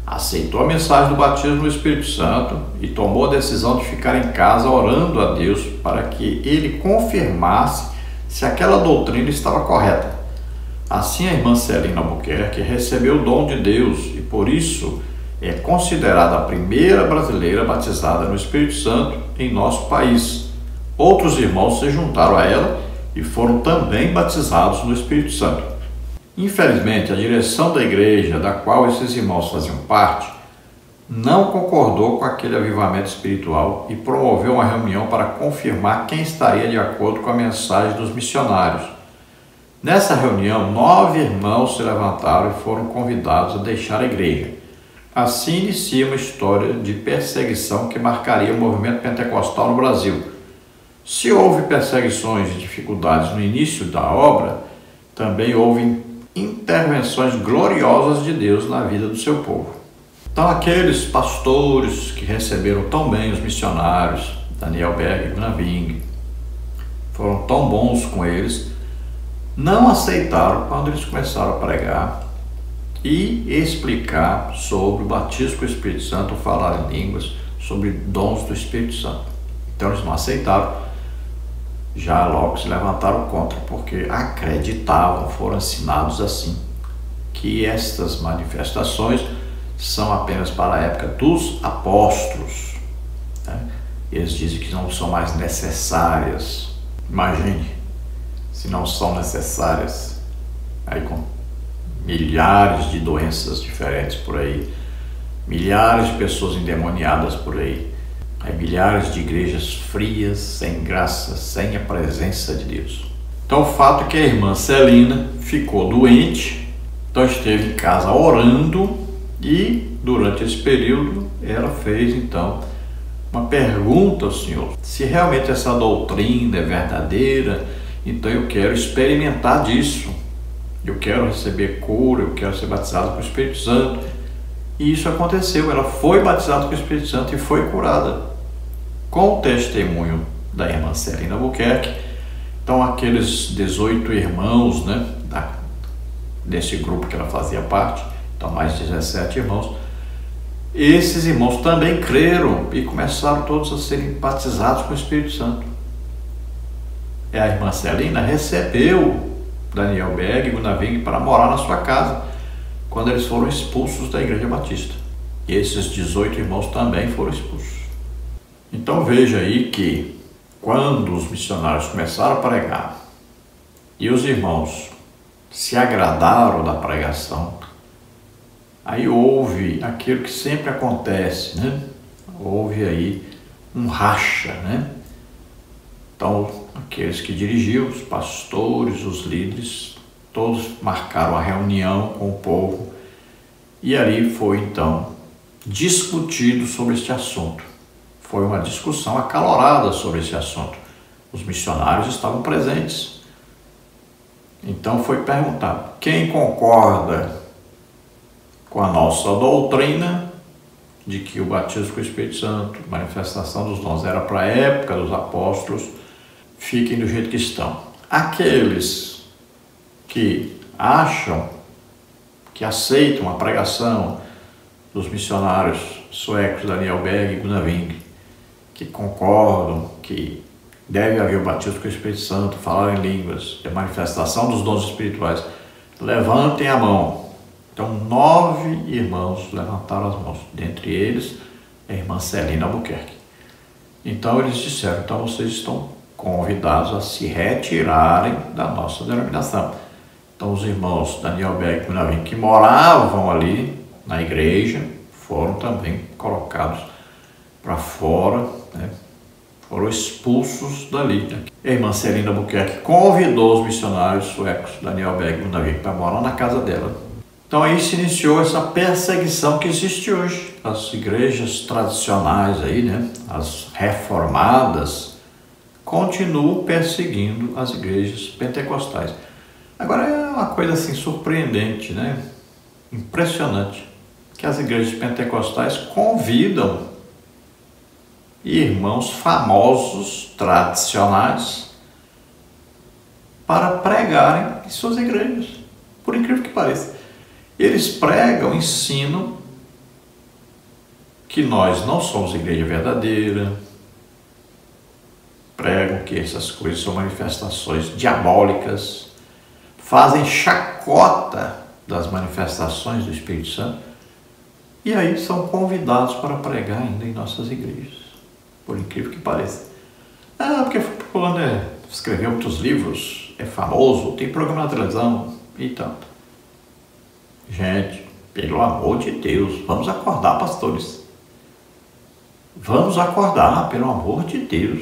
aceitou a mensagem do batismo no Espírito Santo e tomou a decisão de ficar em casa orando a Deus para que ele confirmasse se aquela doutrina estava correta. Assim, a irmã Celina Albuquerque recebeu o dom de Deus e, por isso, é considerada a primeira brasileira batizada no Espírito Santo em nosso país. Outros irmãos se juntaram a ela e foram também batizados no Espírito Santo. Infelizmente, a direção da igreja da qual esses irmãos faziam parte não concordou com aquele avivamento espiritual e promoveu uma reunião para confirmar quem estaria de acordo com a mensagem dos missionários. Nessa reunião, nove irmãos se levantaram e foram convidados a deixar a igreja. Assim inicia uma história de perseguição que marcaria o movimento pentecostal no Brasil. Se houve perseguições e dificuldades no início da obra, também houve intervenções gloriosas de Deus na vida do seu povo. Então, aqueles pastores que receberam tão bem os missionários, Daniel Berg e Gunnar Wing, foram tão bons com eles, não aceitaram quando eles começaram a pregar e explicar sobre o batismo com o Espírito Santo, falar em línguas, sobre dons do Espírito Santo. Então eles não aceitaram, já logo se levantaram contra, porque acreditavam, foram ensinados assim, que estas manifestações são apenas para a época dos apóstolos, né? Eles dizem que não são mais necessárias. Imagine, se não são necessárias, aí com milhares de doenças diferentes por aí, milhares de pessoas endemoniadas por aí, aí milhares de igrejas frias, sem graça, sem a presença de Deus. Então o fato é que a irmã Celina ficou doente, então esteve em casa orando e durante esse período ela fez então uma pergunta ao Senhor, se realmente essa doutrina é verdadeira, então eu quero experimentar disso. Eu quero receber cura, eu quero ser batizado com o Espírito Santo. E isso aconteceu, ela foi batizada com o Espírito Santo e foi curada. Com o testemunho da irmã Celina Albuquerque, então aqueles dezoito irmãos, né, da, desse grupo que ela fazia parte, então mais dezessete irmãos, esses irmãos também creram e começaram todos a serem batizados com o Espírito Santo. E a irmã Celina recebeu Daniel Berg e Gunnar Wing para morar na sua casa quando eles foram expulsos da Igreja Batista. E esses dezoito irmãos também foram expulsos. Então veja aí que quando os missionários começaram a pregar e os irmãos se agradaram da pregação, aí houve aquilo que sempre acontece, né? Houve aí um racha, né? Então, aqueles que dirigiam, os pastores, os líderes, todos marcaram a reunião com o povo e ali foi então discutido sobre este assunto. Foi uma discussão acalorada sobre esse assunto. Os missionários estavam presentes. Então foi perguntado: quem concorda com a nossa doutrina de que o batismo com o Espírito Santo, manifestação dos dons, era para a época dos apóstolos? Fiquem do jeito que estão. Aqueles que acham, que aceitam a pregação dos missionários suecos Daniel Berg e Gunnar Wing, que concordam que deve haver o batismo com o Espírito Santo, falar em línguas, a manifestação dos dons espirituais, levantem a mão. Então nove irmãos levantaram as mãos, dentre eles a irmã Celina Albuquerque. Então eles disseram: então vocês estão convidados a se retirarem da nossa denominação. Então os irmãos Daniel Berg e Gunnar Wing, que moravam ali na igreja, foram também colocados para fora, né? Foram expulsos dali. A irmã Celina Albuquerque convidou os missionários suecos Daniel Berg e Gunnar Wing para morar na casa dela. Então aí se iniciou essa perseguição que existe hoje. As igrejas tradicionais aí, né, as reformadas, continuam perseguindo as igrejas pentecostais. Agora é uma coisa assim surpreendente, né? Impressionante, que as igrejas pentecostais convidam irmãos famosos, tradicionais, para pregarem em suas igrejas, por incrível que pareça. Eles pregam, ensinam que nós não somos igreja verdadeira, pregam que essas coisas são manifestações diabólicas, fazem chacota das manifestações do Espírito Santo e aí são convidados para pregar ainda em nossas igrejas, por incrível que pareça. Ah, porque fulano é, escreveu muitos livros, é famoso, tem programa na televisão e tanto. Gente, pelo amor de Deus, vamos acordar, pastores. Vamos acordar, pelo amor de Deus.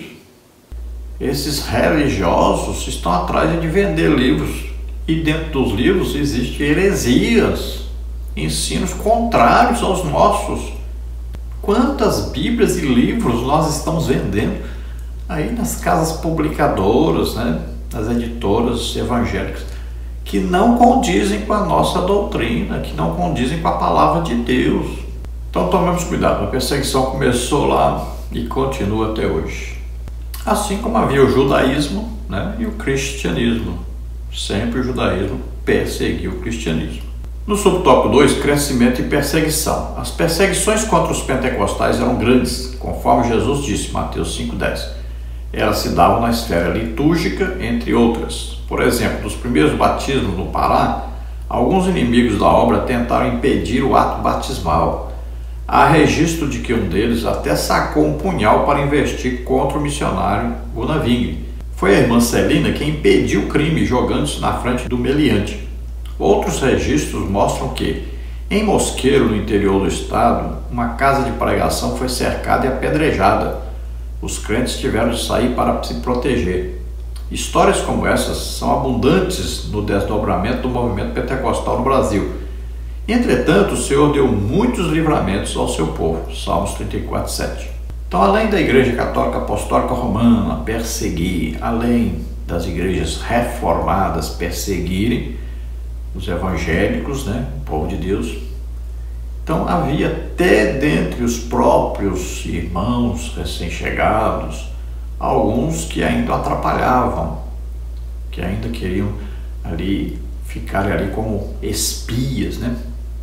Esses religiosos estão atrás de vender livros e dentro dos livros existem heresias, ensinos contrários aos nossos. Quantas Bíblias e livros nós estamos vendendo aí nas casas publicadoras, né, nas editoras evangélicas, que não condizem com a nossa doutrina, que não condizem com a palavra de Deus. Então tomemos cuidado, a perseguição começou lá e continua até hoje. Assim como havia o judaísmo, né, e o cristianismo. Sempre o judaísmo perseguiu o cristianismo. No subtópico dois, crescimento e perseguição. As perseguições contra os pentecostais eram grandes, conforme Jesus disse, Mateus cinco, dez. Elas se davam na esfera litúrgica, entre outras. Por exemplo, nos primeiros batismos no Pará, alguns inimigos da obra tentaram impedir o ato batismal. Há registro de que um deles até sacou um punhal para investir contra o missionário Gunaving. Foi a irmã Celina quem impediu o crime, jogando-se na frente do meliante. Outros registros mostram que, em Mosqueiro, no interior do estado, uma casa de pregação foi cercada e apedrejada. Os crentes tiveram de sair para se proteger. Histórias como essas são abundantes no desdobramento do movimento pentecostal no Brasil. Entretanto, o Senhor deu muitos livramentos ao seu povo. Salmos trinta e quatro, sete. Então, além da Igreja Católica Apostólica Romana perseguir, além das igrejas reformadas perseguirem os evangélicos, né, o povo de Deus, então havia até dentre os próprios irmãos recém-chegados alguns que ainda atrapalhavam, que ainda queriam ali ficar ali como espias, né?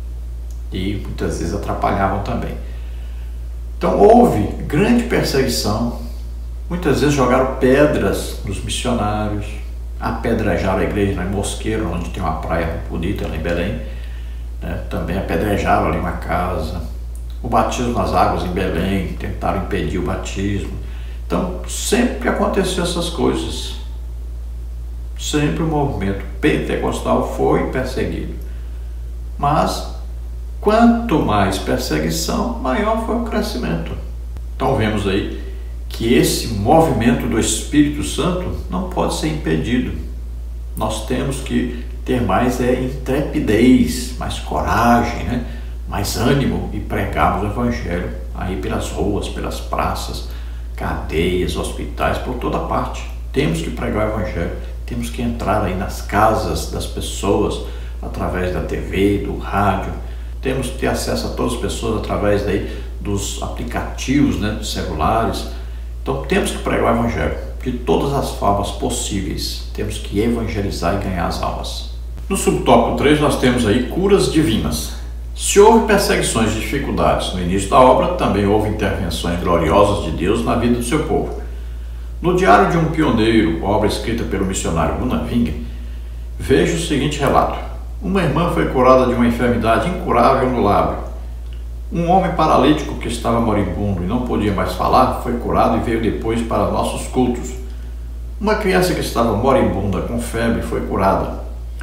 E muitas vezes atrapalhavam também. Então houve grande perseguição, muitas vezes jogaram pedras nos missionários, apedrejaram a igreja lá em Mosqueiro, onde tem uma praia bonita lá em Belém, né? Também apedrejaram ali uma casa, o batismo nas águas em Belém, tentaram impedir o batismo. Então sempre aconteceu essas coisas, sempre o movimento pentecostal foi perseguido, mas quanto mais perseguição, maior foi o crescimento. Então vemos aí que esse movimento do Espírito Santo não pode ser impedido. Nós temos que ter mais é, intrepidez, mais coragem, né? Mais ânimo e pregarmos o Evangelho aí pelas ruas, pelas praças, cadeias, hospitais, por toda parte. Temos que pregar o Evangelho, temos que entrar aí nas casas das pessoas através da T V, do rádio. Temos que ter acesso a todas as pessoas através daí dos aplicativos, né, dos celulares. Então temos que pregar o Evangelho de todas as formas possíveis. Temos que evangelizar e ganhar as almas. No subtópico três nós temos aí curas divinas. Se houve perseguições e dificuldades no início da obra, também houve intervenções gloriosas de Deus na vida do seu povo. No Diário de um Pioneiro, obra escrita pelo missionário Gunaving, veja o seguinte relato. Uma irmã foi curada de uma enfermidade incurável no lábio. Um homem paralítico que estava moribundo e não podia mais falar foi curado e veio depois para nossos cultos. Uma criança que estava moribunda com febre foi curada.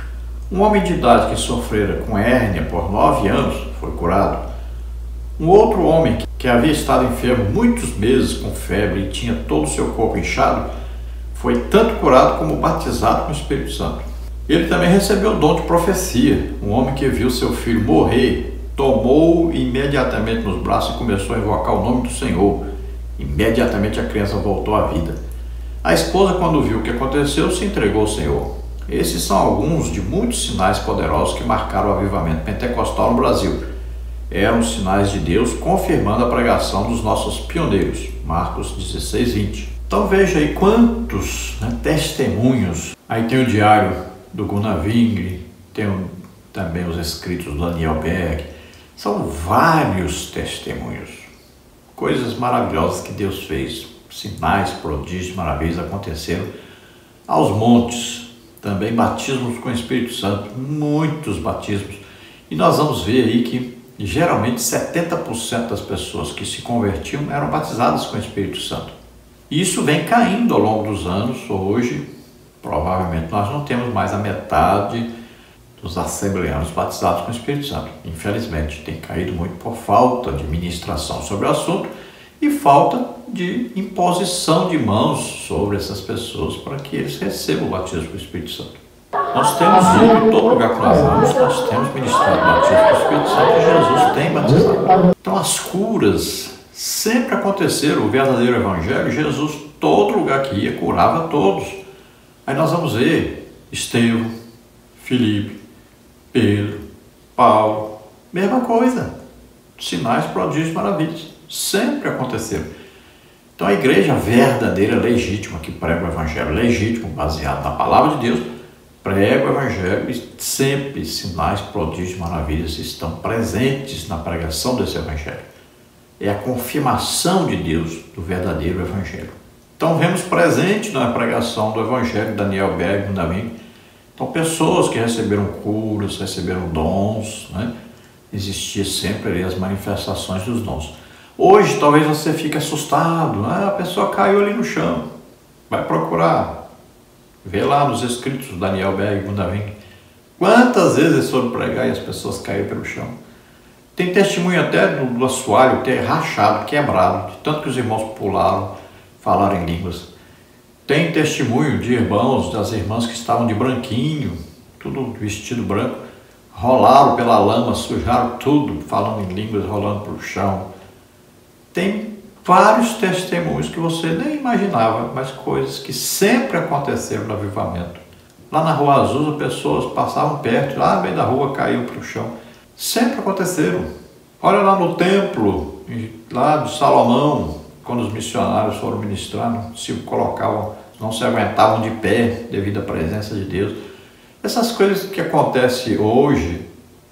Um homem de idade que sofrera com hérnia por nove anos foi curado. Um outro homem que havia estado enfermo muitos meses com febre e tinha todo o seu corpo inchado foi tanto curado como batizado com o Espírito Santo. Ele também recebeu o dom de profecia. Um homem que viu seu filho morrer tomou-o imediatamente nos braços e começou a invocar o nome do Senhor. Imediatamente a criança voltou à vida. A esposa, quando viu o que aconteceu, se entregou ao Senhor. Esses são alguns de muitos sinais poderosos que marcaram o avivamento pentecostal no Brasil. Eram sinais de Deus confirmando a pregação dos nossos pioneiros. Marcos dezesseis, vinte. Então veja aí quantos, né, testemunhos. Aí tem o diário do Gunaving, tem o, também os escritos do Daniel Berg. São vários testemunhos. coisas maravilhosas que Deus fez. Sinais, prodígios, maravilhas aconteceram aos montes. Também batismos com o Espírito Santo, muitos batismos. E nós vamos ver aí que geralmente setenta por cento das pessoas que se convertiam eram batizadas com o Espírito Santo. E isso vem caindo ao longo dos anos. Hoje, provavelmente, nós não temos mais a metade dos assembleanos batizados com o Espírito Santo. Infelizmente, tem caído muito por falta de ministração sobre o assunto e falta de imposição de mãos sobre essas pessoas para que eles recebam o batismo com o Espírito Santo. Nós temos ido em todo lugar que nós vamos, nós temos ministrado o batismo com o Espírito Santo e Jesus tem batizado. Então as curas sempre aconteceram, o verdadeiro evangelho, Jesus, todo lugar que ia, curava todos. Aí nós vamos ver Estevão, Filipe, Pedro, Paulo, mesma coisa. Sinais, prodígios, maravilhas, sempre aconteceram. Então a igreja verdadeira, legítima, que prega o evangelho legítimo, baseado na palavra de Deus, prega o evangelho e sempre sinais, prodígios, maravilhas estão presentes na pregação desse evangelho. É a confirmação de Deus do verdadeiro evangelho. Então vemos presente na pregação do evangelho de Daniel Berg, no domingo. Então pessoas que receberam curas, receberam dons, né? Existia sempre ali as manifestações dos dons. Hoje talvez você fique assustado, ah, a pessoa caiu ali no chão, vai procurar. Vê lá nos escritos do Daniel Berg, Gundaving, quantas vezes eles foram pregar e as pessoas caíram pelo chão. Tem testemunho até do, do assoalho ter rachado, quebrado, de tanto que os irmãos pularam, falaram em línguas. Tem testemunho de irmãos, das irmãs que estavam de branquinho, tudo vestido branco, rolaram pela lama, sujaram tudo, falando em línguas, rolando pelo chão. Tem vários testemunhos que você nem imaginava, mas coisas que sempre aconteceram no avivamento. Lá na Rua Azul, as pessoas passavam perto, lá no meio da rua caiu para o chão. Sempre aconteceram. Olha lá no templo, lá de Salomão, quando os missionários foram ministrar, não se colocavam, não se aguentavam de pé devido à presença de Deus. Essas coisas que acontecem hoje,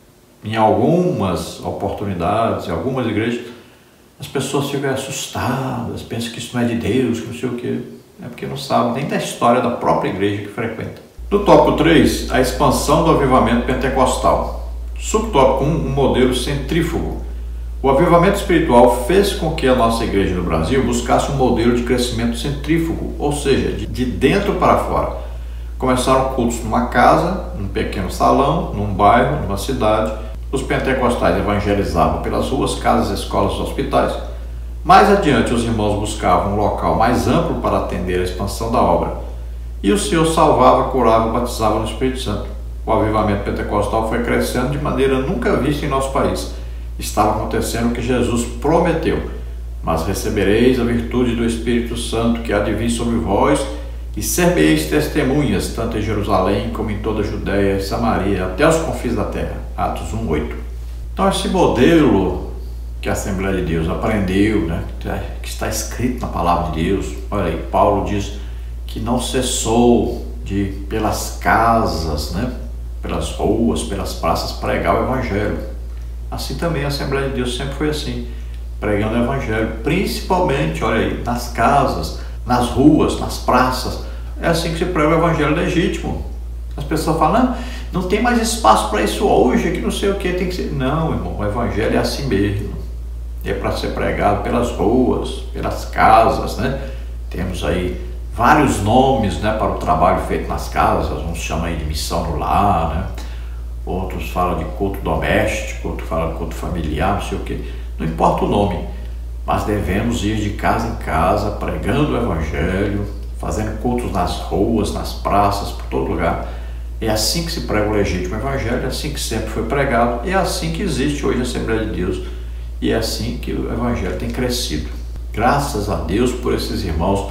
em algumas oportunidades, em algumas igrejas, as pessoas ficam assustadas, pensam que isso não é de Deus, que não sei o quê. É porque não sabem nem da história da própria igreja que frequenta. No tópico três, a expansão do avivamento pentecostal. Subtópico um, um modelo centrífugo. O avivamento espiritual fez com que a nossa igreja no Brasil buscasse um modelo de crescimento centrífugo, ou seja, de, de dentro para fora. Começaram cultos numa casa, num pequeno salão, num bairro, numa cidade. Os pentecostais evangelizavam pelas ruas, casas, escolas e hospitais. Mais adiante, os irmãos buscavam um local mais amplo para atender a expansão da obra. E o Senhor salvava, curava, batizava no Espírito Santo. O avivamento pentecostal foi crescendo de maneira nunca vista em nosso país. Estava acontecendo o que Jesus prometeu. Mas recebereis a virtude do Espírito Santo que há de vir sobre vós, e ser-me-eis testemunhas, tanto em Jerusalém como em toda a Judéia e Samaria, até os confins da terra. Atos um, oito. Então esse modelo que a Assembleia de Deus aprendeu, né, que está escrito na Palavra de Deus, olha aí, Paulo diz que não cessou de, pelas casas, né, pelas ruas, pelas praças, pregar o Evangelho. Assim também a Assembleia de Deus sempre foi assim, pregando o Evangelho, principalmente, olha aí, nas casas, nas ruas, nas praças. É assim que se prega o evangelho legítimo. As pessoas falam, não, não tem mais espaço para isso hoje, que não sei o que tem que ser. Não, irmão, o evangelho é assim mesmo. É para ser pregado pelas ruas, pelas casas, né? Temos aí vários nomes, né, para o trabalho feito nas casas. Uns chamam aí de missão no lar, né? Outros falam de culto doméstico, outros falam de culto familiar, não sei o que. Não importa o nome. Mas devemos ir de casa em casa, pregando o evangelho, fazendo cultos nas ruas, nas praças, por todo lugar. É assim que se prega o legítimo evangelho, é assim que sempre foi pregado, e é assim que existe hoje a Assembleia de Deus, e é assim que o evangelho tem crescido. Graças a Deus por esses irmãos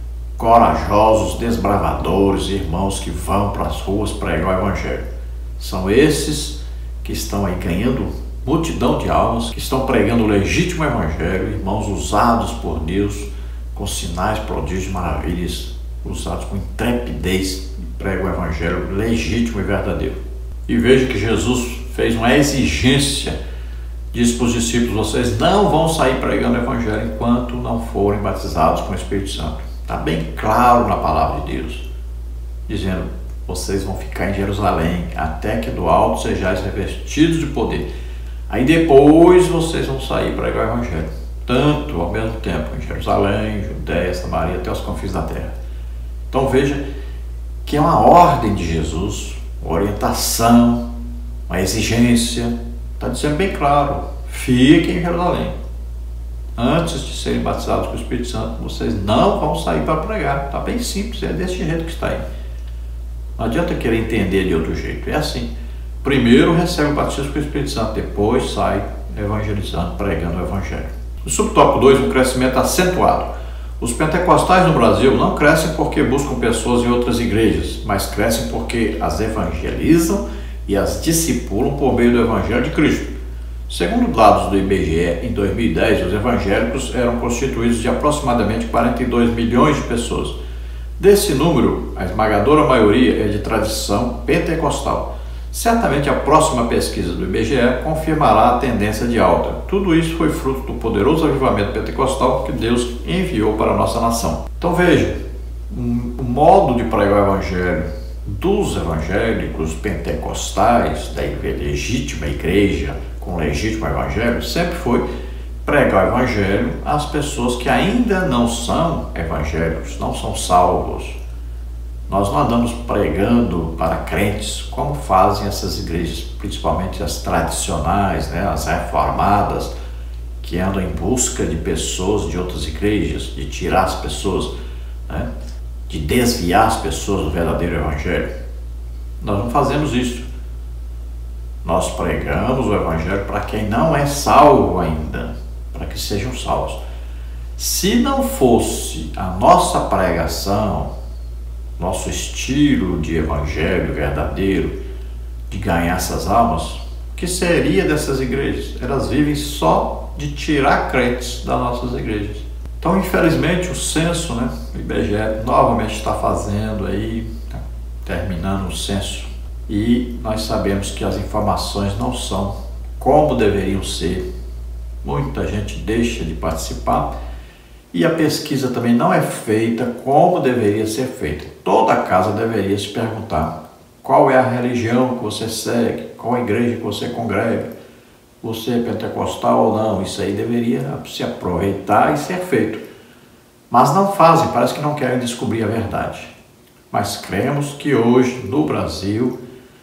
corajosos, desbravadores, irmãos que vão para as ruas pregar o evangelho. São esses que estão aí ganhando multidão de almas, que estão pregando o legítimo evangelho, irmãos usados por Deus, com sinais, prodígios e maravilhas, usados com intrepidez, pregam o evangelho legítimo e verdadeiro. E veja que Jesus fez uma exigência disse para os discípulos: vocês não vão sair pregando o evangelho enquanto não forem batizados com o Espírito Santo. Está bem claro na palavra de Deus, dizendo: vocês vão ficar em Jerusalém até que do alto sejais revestidos de poder. Aí depois vocês vão sair pregar o evangelho, tanto ao mesmo tempo em Jerusalém, Judéia, Samaria, até os confins da terra. Então veja que é uma ordem de Jesus, uma orientação, uma exigência. Está dizendo bem claro: fiquem em Jerusalém. Antes de serem batizados com o Espírito Santo, vocês não vão sair para pregar. Está bem simples, é desse jeito que está aí. Não adianta querer entender de outro jeito. É assim: primeiro recebe o batismo com o Espírito Santo, depois sai evangelizando, pregando o evangelho. O subtópico dois, um crescimento acentuado. Os pentecostais no Brasil não crescem porque buscam pessoas em outras igrejas, mas crescem porque as evangelizam e as discipulam por meio do evangelho de Cristo. Segundo dados do I B G E, em dois mil e dez, os evangélicos eram constituídos de aproximadamente quarenta e dois milhões de pessoas. Desse número, a esmagadora maioria é de tradição pentecostal. Certamente a próxima pesquisa do I B G E confirmará a tendência de alta. Tudo isso foi fruto do poderoso avivamento pentecostal que Deus enviou para a nossa nação. Então veja, o modo de pregar o evangelho dos evangélicos pentecostais, da legítima igreja com legítimo evangelho, sempre foi pregar o evangelho às pessoas que ainda não são evangélicos, não são salvos. Nós não andamos pregando para crentes, como fazem essas igrejas, principalmente as tradicionais, né, as reformadas, que andam em busca de pessoas de outras igrejas, de tirar as pessoas, né, de desviar as pessoas do verdadeiro evangelho. Nós não fazemos isso. Nós pregamos o evangelho para quem não é salvo ainda, para que sejam salvos. Se não fosse a nossa pregação, nosso estilo de evangelho verdadeiro, de ganhar essas almas, o que seria dessas igrejas? Elas vivem só de tirar crentes das nossas igrejas. Então, infelizmente, o censo, né, o I B G E novamente está fazendo aí, tá terminando o censo, e nós sabemos que as informações não são como deveriam ser. Muita gente deixa de participar e a pesquisa também não é feita como deveria ser feita. Toda casa deveria se perguntar: qual é a religião que você segue, qual a igreja que você congrega, você é pentecostal ou não. Isso aí deveria se aproveitar e ser feito. Mas não fazem, parece que não querem descobrir a verdade. Mas cremos que hoje, no Brasil,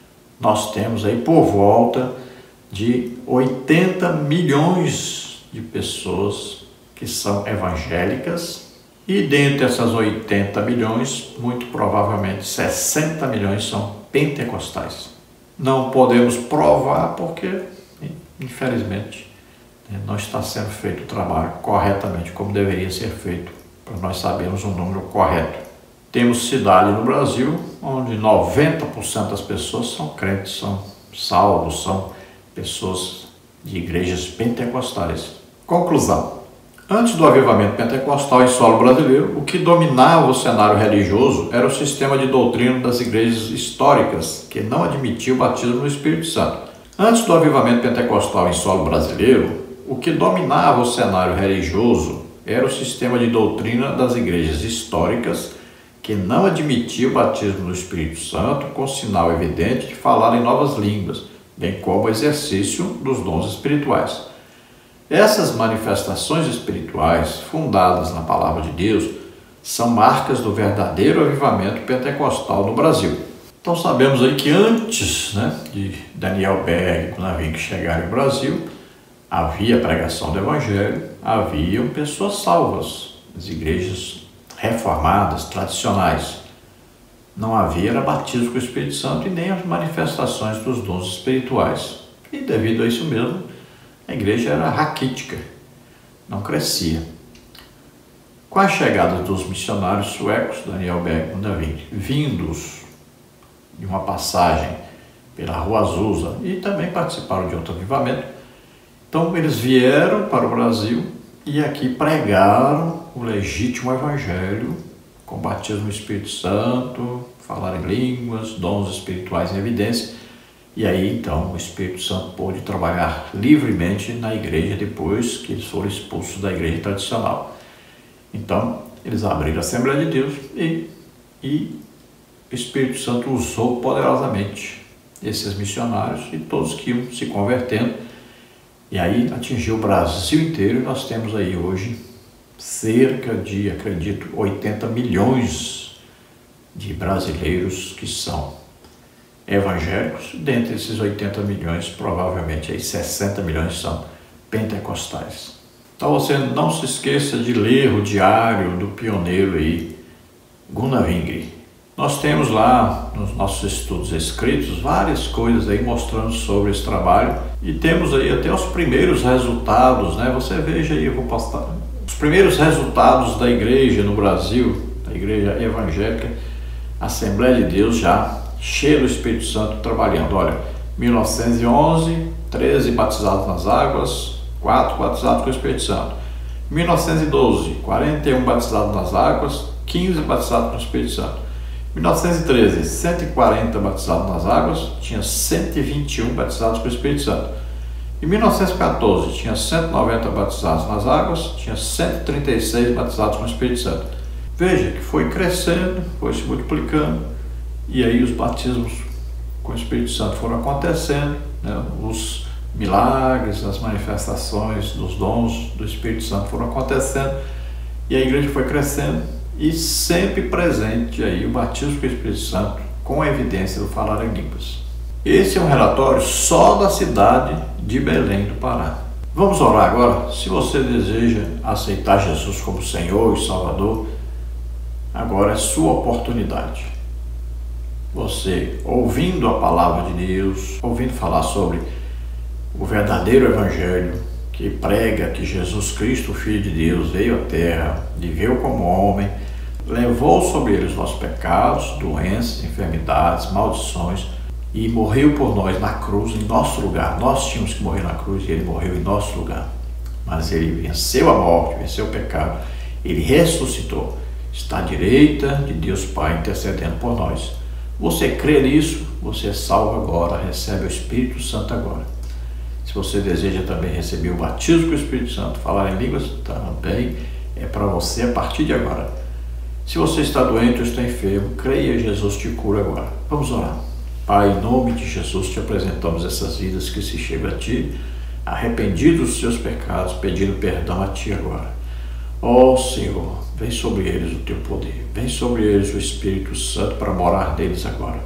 nós temos aí por volta de oitenta milhões de pessoas que são evangélicas, e dentre essas oitenta milhões, muito provavelmente sessenta milhões são pentecostais. Não podemos provar porque, infelizmente, não está sendo feito o trabalho corretamente como deveria ser feito, para nós sabermos o número correto. Temos cidade no Brasil onde noventa por cento das pessoas são crentes, são salvos, são pessoas de igrejas pentecostais. Conclusão: antes do avivamento pentecostal em solo brasileiro, o que dominava o cenário religioso era o sistema de doutrina das igrejas históricas, que não admitia o batismo no Espírito Santo. Antes do avivamento pentecostal em solo brasileiro, o que dominava o cenário religioso era o sistema de doutrina das igrejas históricas, que não admitia o batismo no Espírito Santo, com sinal evidente de falar em novas línguas, bem como o exercício dos dons espirituais. Essas manifestações espirituais, fundadas na Palavra de Deus, são marcas do verdadeiro avivamento pentecostal no Brasil. Então sabemos aí que antes, né, de Daniel Berg, quando havia que chegar no Brasil, havia pregação do Evangelho, haviam pessoas salvas, as igrejas reformadas, tradicionais. Não havia era batismo com o Espírito Santo e nem as manifestações dos dons espirituais. E devido a isso mesmo, a igreja era raquítica, não crescia. Com a chegada dos missionários suecos, Daniel Berg e David, vindos de uma passagem pela Rua Azusa e também participaram de outro avivamento, então eles vieram para o Brasil e aqui pregaram o legítimo evangelho, com batismo no Espírito Santo, falar em línguas, dons espirituais em evidência. E aí então o Espírito Santo pôde trabalhar livremente na igreja depois que eles foram expulsos da igreja tradicional. Então eles abriram a Assembleia de Deus e, e o Espírito Santo usou poderosamente esses missionários e todos que iam se convertendo. E aí atingiu o Brasil inteiro e nós temos aí hoje cerca de, acredito, oitenta milhões de brasileiros que são evangélicos. Dentre esses oitenta milhões, provavelmente aí sessenta milhões são pentecostais. Então você não se esqueça de ler o diário do pioneiro aí, Gunnar Wingre. Nós temos lá nos nossos estudos escritos várias coisas aí mostrando sobre esse trabalho e temos aí até os primeiros resultados, né? Você veja aí, eu vou postar os primeiros resultados da igreja no Brasil, da igreja evangélica, Assembleia de Deus já cheia do Espírito Santo trabalhando. Olha, mil novecentos e onze, treze batizados nas águas, quatro batizados com o Espírito Santo. mil novecentos e doze, quarenta e um batizados nas águas, quinze batizados com o Espírito Santo. mil novecentos e treze, cento e quarenta batizados nas águas, tinha cento e vinte e um batizados com o Espírito Santo. Em mil novecentos e quatorze, tinha cento e noventa batizados nas águas, tinha cento e trinta e seis batizados com o Espírito Santo. Veja que foi crescendo, foi se multiplicando, e aí os batismos com o Espírito Santo foram acontecendo, né? Os milagres, as manifestações dos dons do Espírito Santo foram acontecendo, e a igreja foi crescendo, e sempre presente aí o batismo com o Espírito Santo, com a evidência do falar em línguas. Esse é um relatório só da cidade de Belém do Pará. Vamos orar agora. Se você deseja aceitar Jesus como Senhor e Salvador, agora é sua oportunidade. Você, ouvindo a palavra de Deus, ouvindo falar sobre o verdadeiro Evangelho, que prega que Jesus Cristo, o Filho de Deus, veio à terra, viveu como homem, levou sobre ele os nossos pecados, doenças, enfermidades, maldições, e morreu por nós na cruz, em nosso lugar. Nós tínhamos que morrer na cruz e ele morreu em nosso lugar. Mas ele venceu a morte, venceu o pecado, ele ressuscitou. Está à direita de Deus Pai intercedendo por nós. Você crê nisso, você é salvo agora, recebe o Espírito Santo agora. Se você deseja também receber o batismo com o Espírito Santo, falar em línguas, também é para você a partir de agora. Se você está doente ou está enfermo, creia, Jesus te cura agora. Vamos orar. Pai, em nome de Jesus, te apresentamos essas vidas que se chegam a Ti, arrependidos dos seus pecados, pedindo perdão a Ti agora. Ó Senhor, vem sobre eles o Teu poder, vem sobre eles o Espírito Santo para morar neles agora.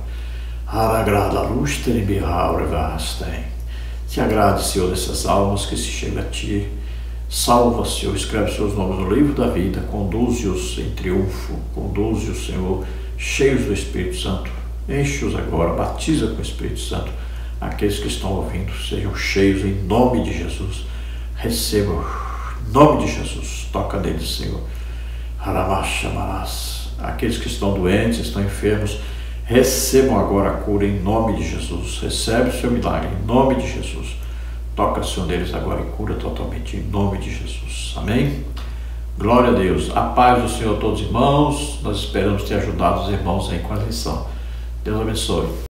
Te agrade, Senhor, dessas almas que se chegam a Ti. Salva, Senhor, escreve seus nomes no livro da vida, conduze-os em triunfo, conduze-os, Senhor, cheios do Espírito Santo. Enche-os agora, batiza com o Espírito Santo. Aqueles que estão ouvindo sejam cheios em nome de Jesus. Recebam, em nome de Jesus. Toca neles, Senhor. Aqueles que estão doentes, estão enfermos, recebam agora a cura em nome de Jesus. Recebe o seu milagre em nome de Jesus. Toca, Senhor, deles agora e cura totalmente em nome de Jesus. Amém? Glória a Deus. A paz do Senhor a todos, irmãos. Nós esperamos ter ajudado os irmãos aí com a lição. Deus abençoe.